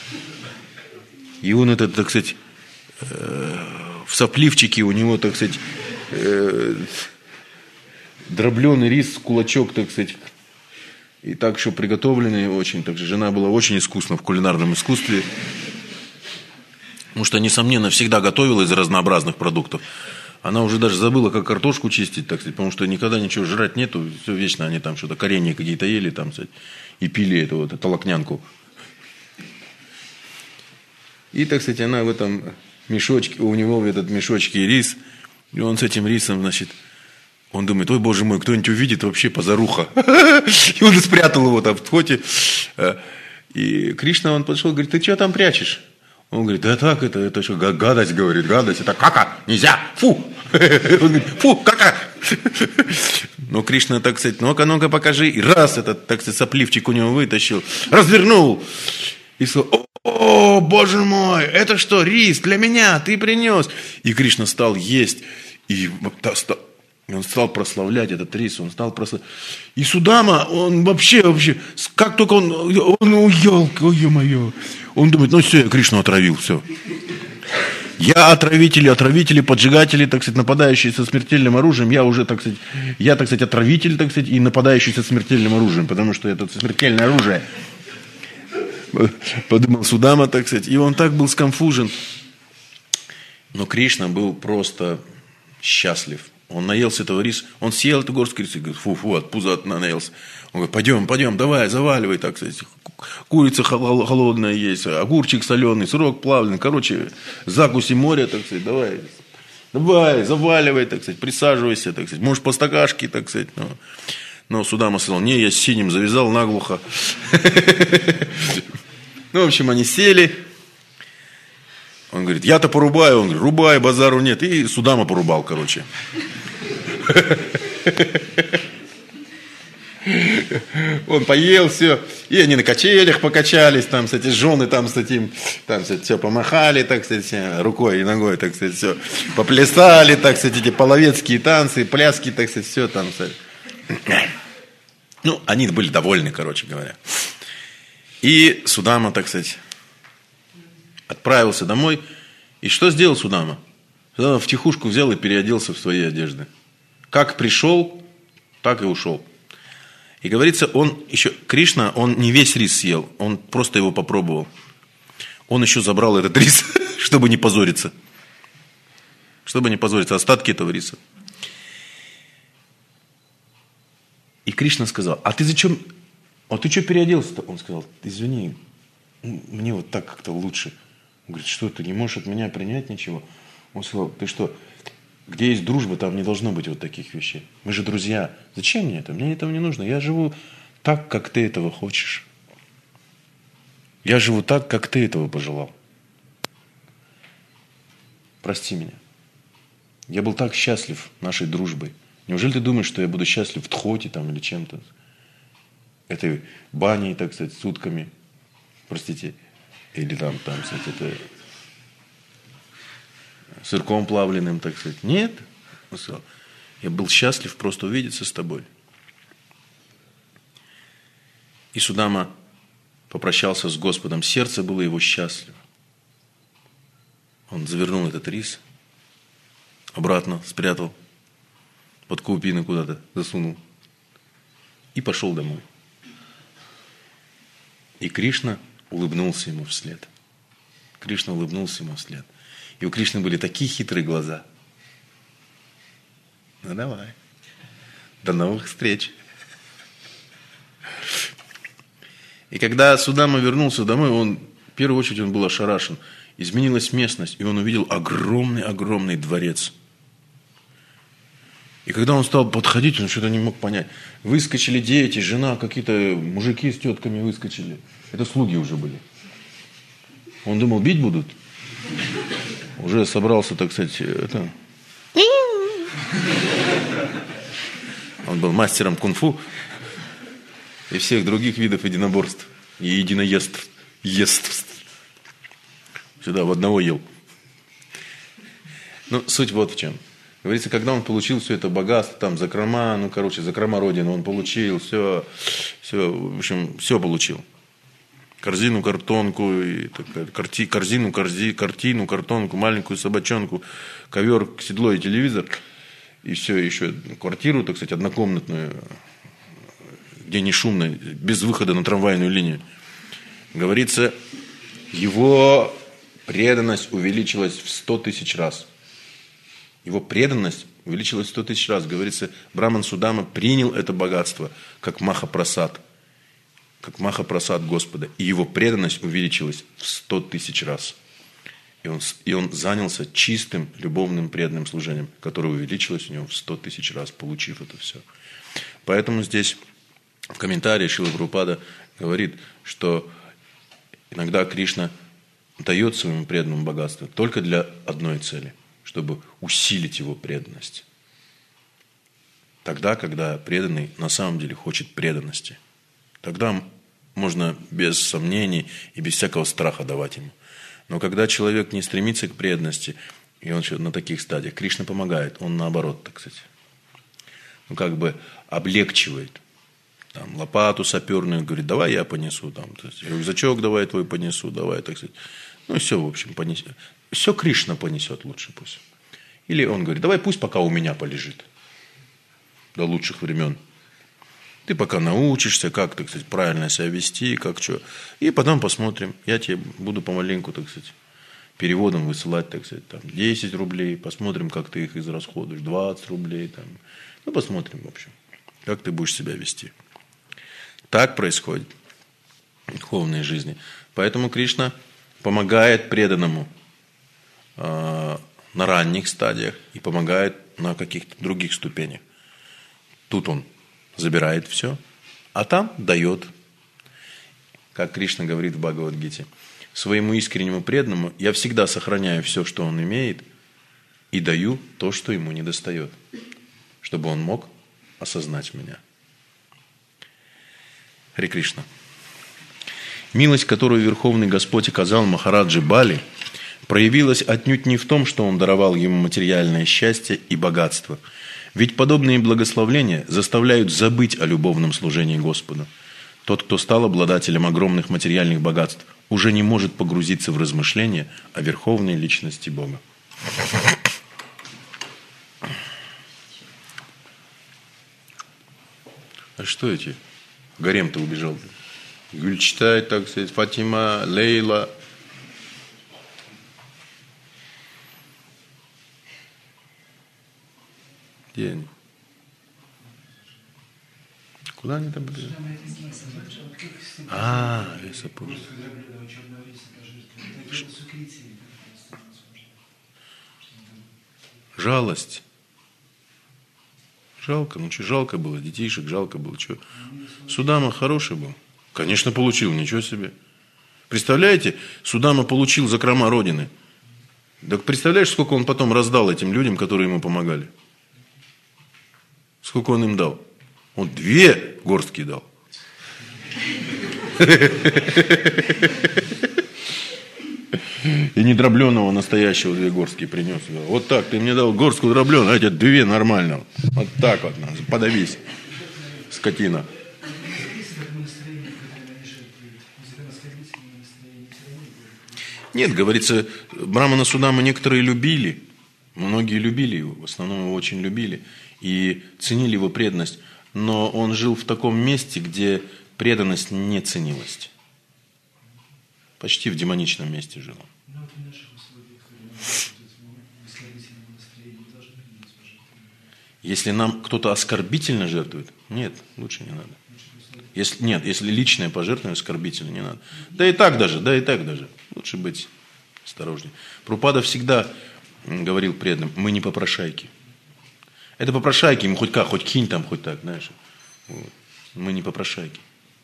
И он этот, так сказать, в сопливчике у него, так сказать, дробленый рис, кулачок, так сказать, и так еще приготовленный очень. Так же жена была очень искусна в кулинарном искусстве. Потому что, несомненно, всегда готовила из разнообразных продуктов. Она уже даже забыла, как картошку чистить, так сказать, потому что никогда ничего жрать нету. Все вечно они там что-то, коренья какие-то ели там, сказать, и пили эту вот толокнянку. И, так сказать, она в этом мешочке, у него в этом мешочке рис, и он с этим рисом, значит, он думает, ой, боже мой, кто-нибудь увидит, вообще позаруха. И он спрятал его там в тхоте. И Кришна, он подошел, говорит, ты что там прячешь? Он говорит, да так, это что, гадость, говорит, гадость, это кака, нельзя, фу. Он говорит, фу, кака. Но Кришна, так сказать, ну-ка, покажи. И раз этот, так сказать, сопливчик у него вытащил, развернул. И сказал, о, боже мой, это что, рис для меня, ты принес. И Кришна стал есть. И он стал прославлять этот рис, он стал прославлять. И Судама, он вообще, как только он елка, ой, ё-моё. Он думает, ну все, я Кришну отравил, все. Я отравители, поджигатели, так сказать, нападающие со смертельным оружием. Я уже, так сказать, отравитель, так сказать, и нападающий со смертельным оружием, потому что это смертельное оружие. Подумал Судама, так сказать, и он так был сконфужен. Но Кришна был просто счастлив. Он наелся этого риса, он съел эту горстку риса, говорит, фу, от пуза наелся. Он говорит, пойдем, давай, заваливай, так сказать. Курица холодная есть, огурчик соленый, сырок плавленый. Короче, закуси моря, так сказать, давай, заваливай, так сказать, присаживайся, так сказать. Можешь по стакашке, так сказать. Но Судама сказал, не, я с синим завязал наглухо. Ну, в общем, они сели. Он говорит, я-то порубаю. Он говорит, рубай, базару нет. И Судама порубал, короче. Он поел все. И они на качелях покачались. Там, кстати, жены там с этим, там, кстати, все помахали, так сказать, рукой и ногой, так сказать, все. Поплясали, так сказать, эти половецкие танцы, пляски, так сказать, все там, кстати. Ну, они были довольны, короче говоря. И Судама, так сказать, отправился домой. И что сделал Судама? Судама втихушку взял и переоделся в свои одежды. Как пришел, так и ушел. И говорится, он еще, Кришна, он не весь рис съел, он просто его попробовал. Он еще забрал этот рис, чтобы не позориться. Чтобы не позориться, остатки этого риса. И Кришна сказал, а ты зачем, а ты что переоделся-то? Он сказал, извини, мне вот так как-то лучше. Он говорит, что ты не можешь от меня принять ничего? Он сказал, ты что, где есть дружба, там не должно быть вот таких вещей. Мы же друзья. Зачем мне это? Мне этого не нужно. Я живу так, как ты этого хочешь. Я живу так, как ты этого пожелал. Прости меня. Я был так счастлив нашей дружбой. Неужели ты думаешь, что я буду счастлив в тхоте там или чем-то? Этой баней, так сказать, сутками. Простите. Или там, кстати, это сырком плавленым, так сказать. Нет. Он сказал, я был счастлив просто увидеться с тобой. И Судама попрощался с Господом. Сердце было его счастливо. Он завернул этот рис, обратно спрятал, под каупины куда-то засунул и пошел домой. И Кришна улыбнулся ему вслед. Кришна улыбнулся ему вслед. И у Кришны были такие хитрые глаза. Ну давай. До новых встреч. И когда Судама вернулся домой, в первую очередь он был ошарашен. Изменилась местность, и он увидел огромный дворец. И когда он стал подходить, он что-то не мог понять. Выскочили дети, жена, какие-то мужики с тетками выскочили. Это слуги уже были. Он думал, бить будут. Уже собрался, так сказать, это... Он был мастером кунг-фу и всех других видов единоборств и единоеств. Сюда в одного ел. Ну, суть вот в чем. Говорится, когда он получил все это богатство, там, закрома, закрома Родины он получил, все, в общем, все получил. Корзину, картонку, картину, картонку, маленькую собачонку, ковер, седло и телевизор. И все, еще квартиру, так сказать, однокомнатную, где не шумно, без выхода на трамвайную линию. Говорится, его преданность увеличилась в 100 тысяч раз. Его преданность увеличилась в 100 тысяч раз. Говорится, Браман Судама принял это богатство как Махапрасад. Как Махапрасад Господа. И его преданность увеличилась в 100 тысяч раз. И он занялся чистым, любовным, преданным служением, которое увеличилось у него в 100 тысяч раз, получив это все. Поэтому здесь в комментарии Шрила Прабхупада говорит, что иногда Кришна дает своему преданному богатство только для одной цели, чтобы усилить его преданность. Тогда, когда преданный на самом деле хочет преданности. Тогда можно без сомнений и без всякого страха давать ему. Но когда человек не стремится к преданности, и он на таких стадиях, Кришна помогает, он наоборот, так сказать, облегчивает. Там, лопату саперную, говорит, давай я понесу, там, то есть, рюкзачок давай твой понесу, давай, так сказать. Ну, все, в общем, понесет. Все Кришна понесет лучше пусть. Или он говорит, давай пусть пока у меня полежит. До лучших времен. Ты пока научишься, как, так сказать, правильно себя вести, как что. И потом посмотрим. Я тебе буду помаленьку, так сказать, переводом высылать, так сказать, там, 10 рублей. Посмотрим, как ты их израсходуешь. 20 рублей. Там. Ну, посмотрим, в общем, как ты будешь себя вести. Так происходит в духовной жизни. Поэтому Кришна помогает преданному на ранних стадиях и помогает на каких-то других ступенях. Тут он забирает все, а там дает. Как Кришна говорит в Бхагавад-гите, своему искреннему преданному я всегда сохраняю все, что он имеет, и даю то, что ему недостает, чтобы он мог осознать меня. Харе Кришна. Милость, которую Верховный Господь оказал Махараджи Бали, проявилась отнюдь не в том, что он даровал ему материальное счастье и богатство. Ведь подобные благословления заставляют забыть о любовном служении Господу. Тот, кто стал обладателем огромных материальных богатств, уже не может погрузиться в размышления о верховной личности Бога. А что эти? Гарем-то убежал. Гюльчатай, так сказать, Фатима, Лейла. Где они? Куда они там были? Я запомнил. Жалость. Жалко, жалко было, детишек жалко было. Что? Судама хороший был. Конечно, получил, ничего себе. Представляете, Судама получил закрома Родины. Так представляешь, сколько он потом раздал этим людям, которые ему помогали? Сколько он им дал? Он 2 горстки дал. И недробленного настоящего 2 горстки принес. Вот так, ты мне дал горстку дробленого, а эти 2 нормального. Вот так вот, подавись, скотина. Нет, говорится, Брамана Судама некоторые любили, многие любили его, в основном его очень любили и ценили его преданность, но он жил в таком месте, где преданность не ценилась. Почти в демоничном месте жил. Если нам кто-то оскорбительно жертвует, нет, лучше не надо. Если личное пожертвование оскорбительно, не надо. Да и так даже. Лучше быть осторожнее. Прабхупада всегда говорил преданным, мы не попрошайки. Это попрошайки, ему хоть как, хоть кинь там, хоть так, знаешь. Вот. Мы не попрошайки.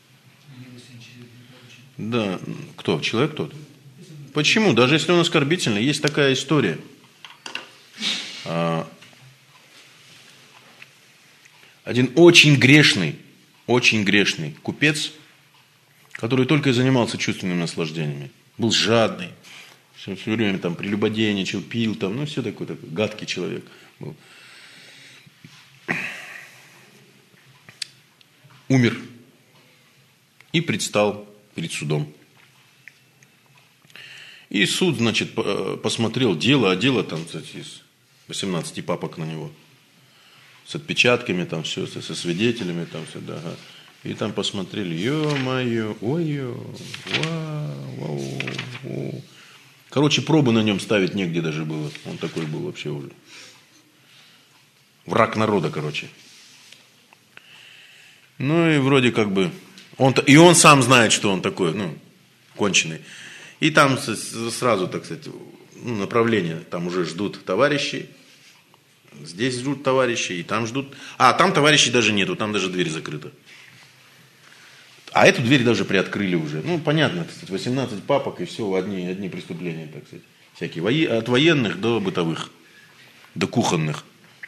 Да, кто? Человек тот? Почему? Даже если он оскорбительный, есть такая история. Один очень грешный купец, который только и занимался чувственными наслаждениями, был жадный, Все время там прелюбодейничал, пил, там, ну, все такой гадкий человек был. Умер и предстал перед судом. И суд, значит, посмотрел дело, а дело там, кстати, из 18 папок на него. С отпечатками, там все, со свидетелями, там все, да. И там посмотрели, ё-моё, ой-ё, вау. Короче, пробы на нем ставить негде даже было. Он такой был вообще уже. Враг народа, короче. Ну и вроде как бы... он сам знает, что он такой, ну, конченый. И там сразу, так сказать, направление. Там уже ждут товарищи. Здесь ждут товарищи, и там ждут... А, там товарищей даже нету, там даже дверь закрыта. А эту дверь даже приоткрыли уже. Ну, понятно, так сказать, 18 папок и все, одни преступления, так сказать. Всякие, от военных до бытовых, до кухонных.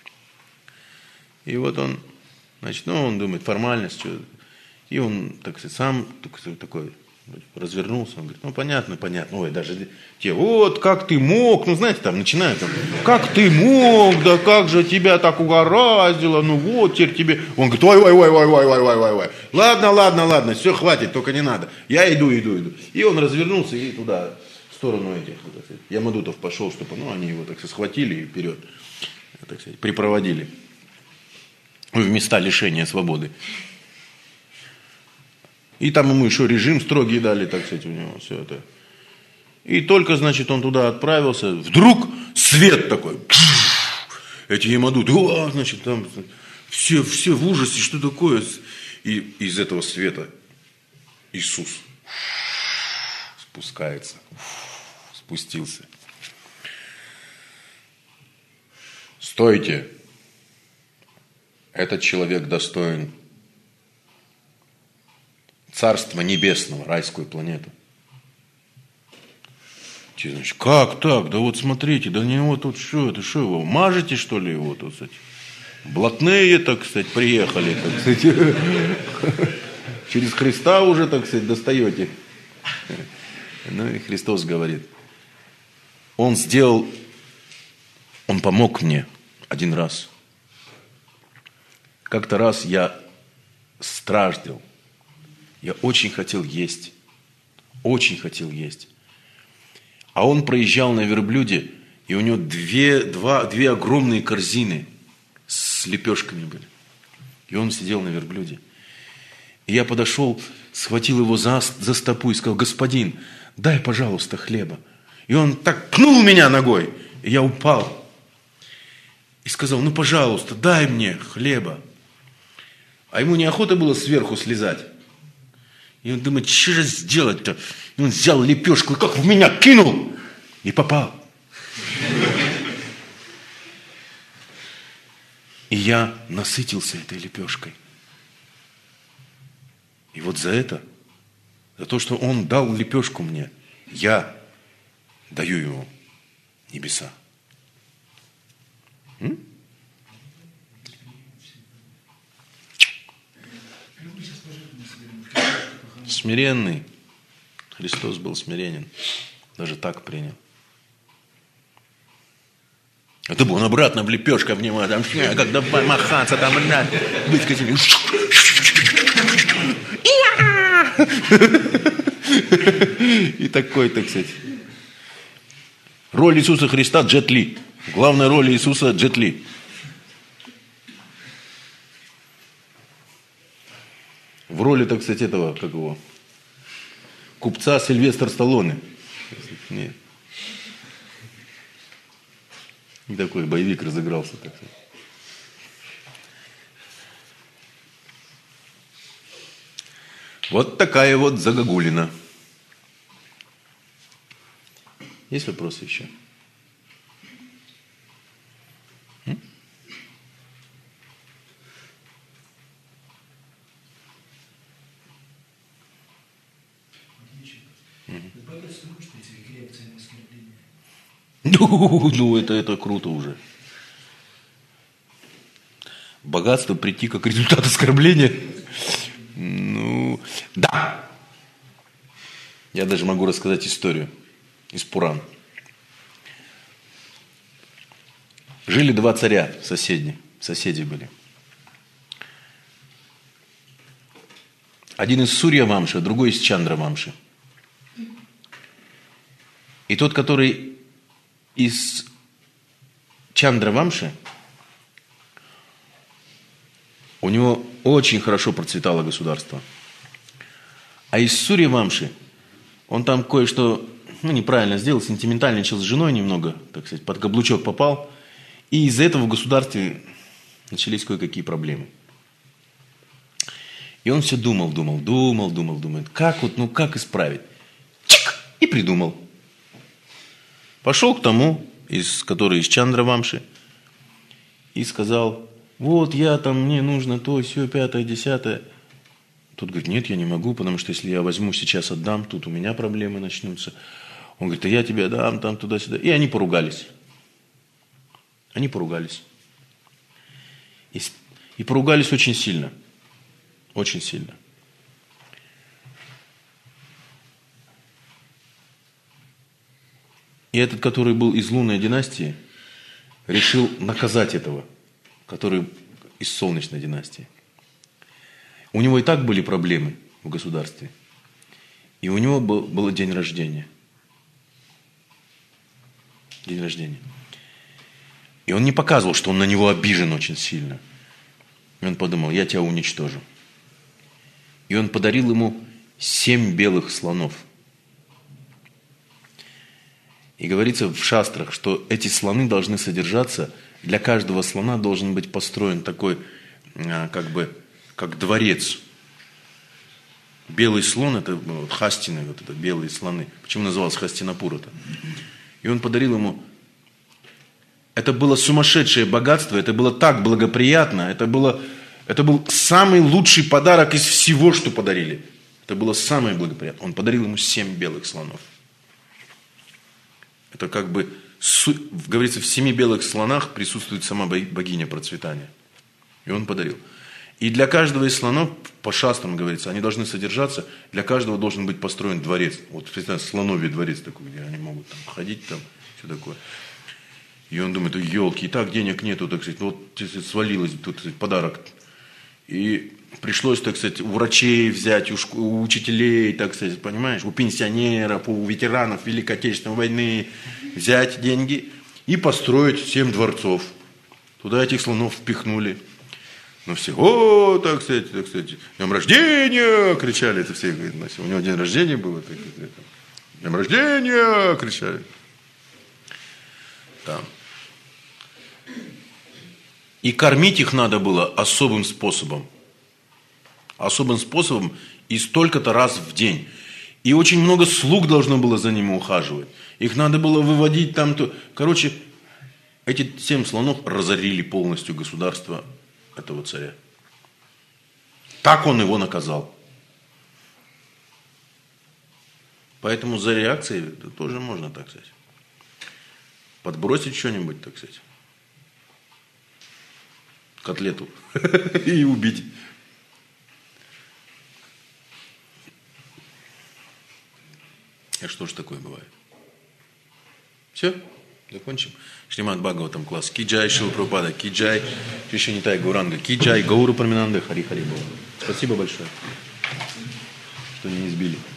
И вот он, значит, он думает, формальность, что... И он, так сказать, сам такой развернулся, он говорит, понятно, ой, даже те, вот, как ты мог, знаете, там начинают, как ты мог, да как же тебя так угораздило, вот теперь тебе, он говорит, ой, ладно, все, хватит, только не надо, я иду. И он развернулся и туда, в сторону этих, так сказать, Ямадутов пошел, чтобы, они его, так сказать, схватили и вперед, так сказать, припроводили в места лишения свободы. И там ему еще режим строгий дали, так сказать, у него все это. И только, значит, он туда отправился, вдруг свет такой. Эти ямадуты, значит, там все в ужасе, что такое? И из этого света Иисус спустился. Стойте, этот человек достоин Царства Небесного, райскую планету. Те, значит, как так? Да вот смотрите, да не вот тут что его, мажете, что ли, его тут, кстати? Блатные, так сказать, приехали, так сказать. Через Христа уже, так сказать, достаете. Ну и Христос говорит, Он помог мне один раз. Как-то раз я страждал. Я очень хотел есть. А он проезжал на верблюде, и у него две огромные корзины с лепешками были. И он сидел на верблюде. И я подошел, схватил его за стопу и сказал, господин, дай, пожалуйста, хлеба. И он так пнул меня ногой, и я упал. И сказал, пожалуйста, дай мне хлеба. А ему неохота было сверху слезать. И он думает, что же сделать-то? И он взял лепешку и как в меня кинул. И попал. И я насытился этой лепешкой. И вот за то, что он дал лепешку мне, я даю ему небеса. Смиренный. Христос был смиренен. Даже так принял. Это был он обратно в лепешку обнимал, там, как давай махаться, там, выскочили. И такой, так сказать. Роль Иисуса Христа Джет Ли. Главная роль Иисуса Джет Ли. В роли, так сказать, этого, как его, купца Сильвестр Сталлоне. Нет. И такой боевик разыгрался, так сказать. Вот такая вот загогулина. Есть вопросы еще? Ну, это круто уже. Богатство прийти как результат оскорбления. Ну, да. Я даже могу рассказать историю из Пуран. Жили два царя соседи были. Один из Сурья-Вамши, другой из Чандра-Вамши. И тот, который из Чандра-Вамши, у него очень хорошо процветало государство. А из Сурья-Вамши он там кое-что неправильно сделал, сентиментальничал с женой немного, так сказать, под каблучок попал. И из-за этого в государстве начались кое-какие проблемы. И он все думал, как исправить? Чик! И придумал. Пошел к тому, который из Чандра-Вамши, и сказал: вот я там, мне нужно то, сё, 5-е, 10-е. Тот говорит: нет, я не могу, потому что если я возьму сейчас, отдам, тут у меня проблемы начнутся. Он говорит: а я тебе дам, там, туда-сюда. И они поругались. И поругались очень сильно. Очень сильно. И этот, который был из лунной династии, решил наказать этого, который из солнечной династии. У него и так были проблемы в государстве. И у него был день рождения. День рождения. И он не показывал, что он на него обижен очень сильно. И он подумал: я тебя уничтожу. И он подарил ему 7 белых слонов. И говорится в шастрах, что эти слоны должны содержаться, для каждого слона должен быть построен такой, как дворец. Белый слон, это хастины, вот это белые слоны. Почему назывался Хастинапур-то? И он подарил ему. Это было сумасшедшее богатство, это было так благоприятно, это был самый лучший подарок из всего, что подарили. Это было самое благоприятное. Он подарил ему 7 белых слонов. Это говорится, в 7 белых слонах присутствует сама богиня процветания. И он подарил. И для каждого из слонов, по шастрам говорится, они должны содержаться, для каждого должен быть построен дворец. Вот, представьте, слоновий дворец такой, где они могут там ходить, там, все такое. И он думает: елки, и так денег нету, так сказать, вот свалилось тут подарок. И пришлось, так сказать, у врачей взять, у учителей, так сказать, понимаешь, у пенсионеров, у ветеранов Великой Отечественной войны взять деньги и построить 7 дворцов. Туда этих слонов впихнули. Ну все: о, так сказать, днем рождения, кричали это все. У него день рождения был, днем рождения, кричали. Там. И кормить их надо было особым способом. Особым способом и столько-то раз в день. И очень много слуг должно было за ними ухаживать. Их надо было выводить там. Короче, эти 7 слонов разорили полностью государство этого царя. Так он его наказал. Поэтому за реакцией тоже можно, так сказать, подбросить что-нибудь, так сказать, котлету и убить. А что ж такое бывает? Все? Закончим. Шримад Бхагаватам класс. Киджай Шрила Прабхупада, Киджай Шри Нитай Гауранга, Киджай Гауру Параминанда, Хари Хари Бога. Спасибо большое, что не избили.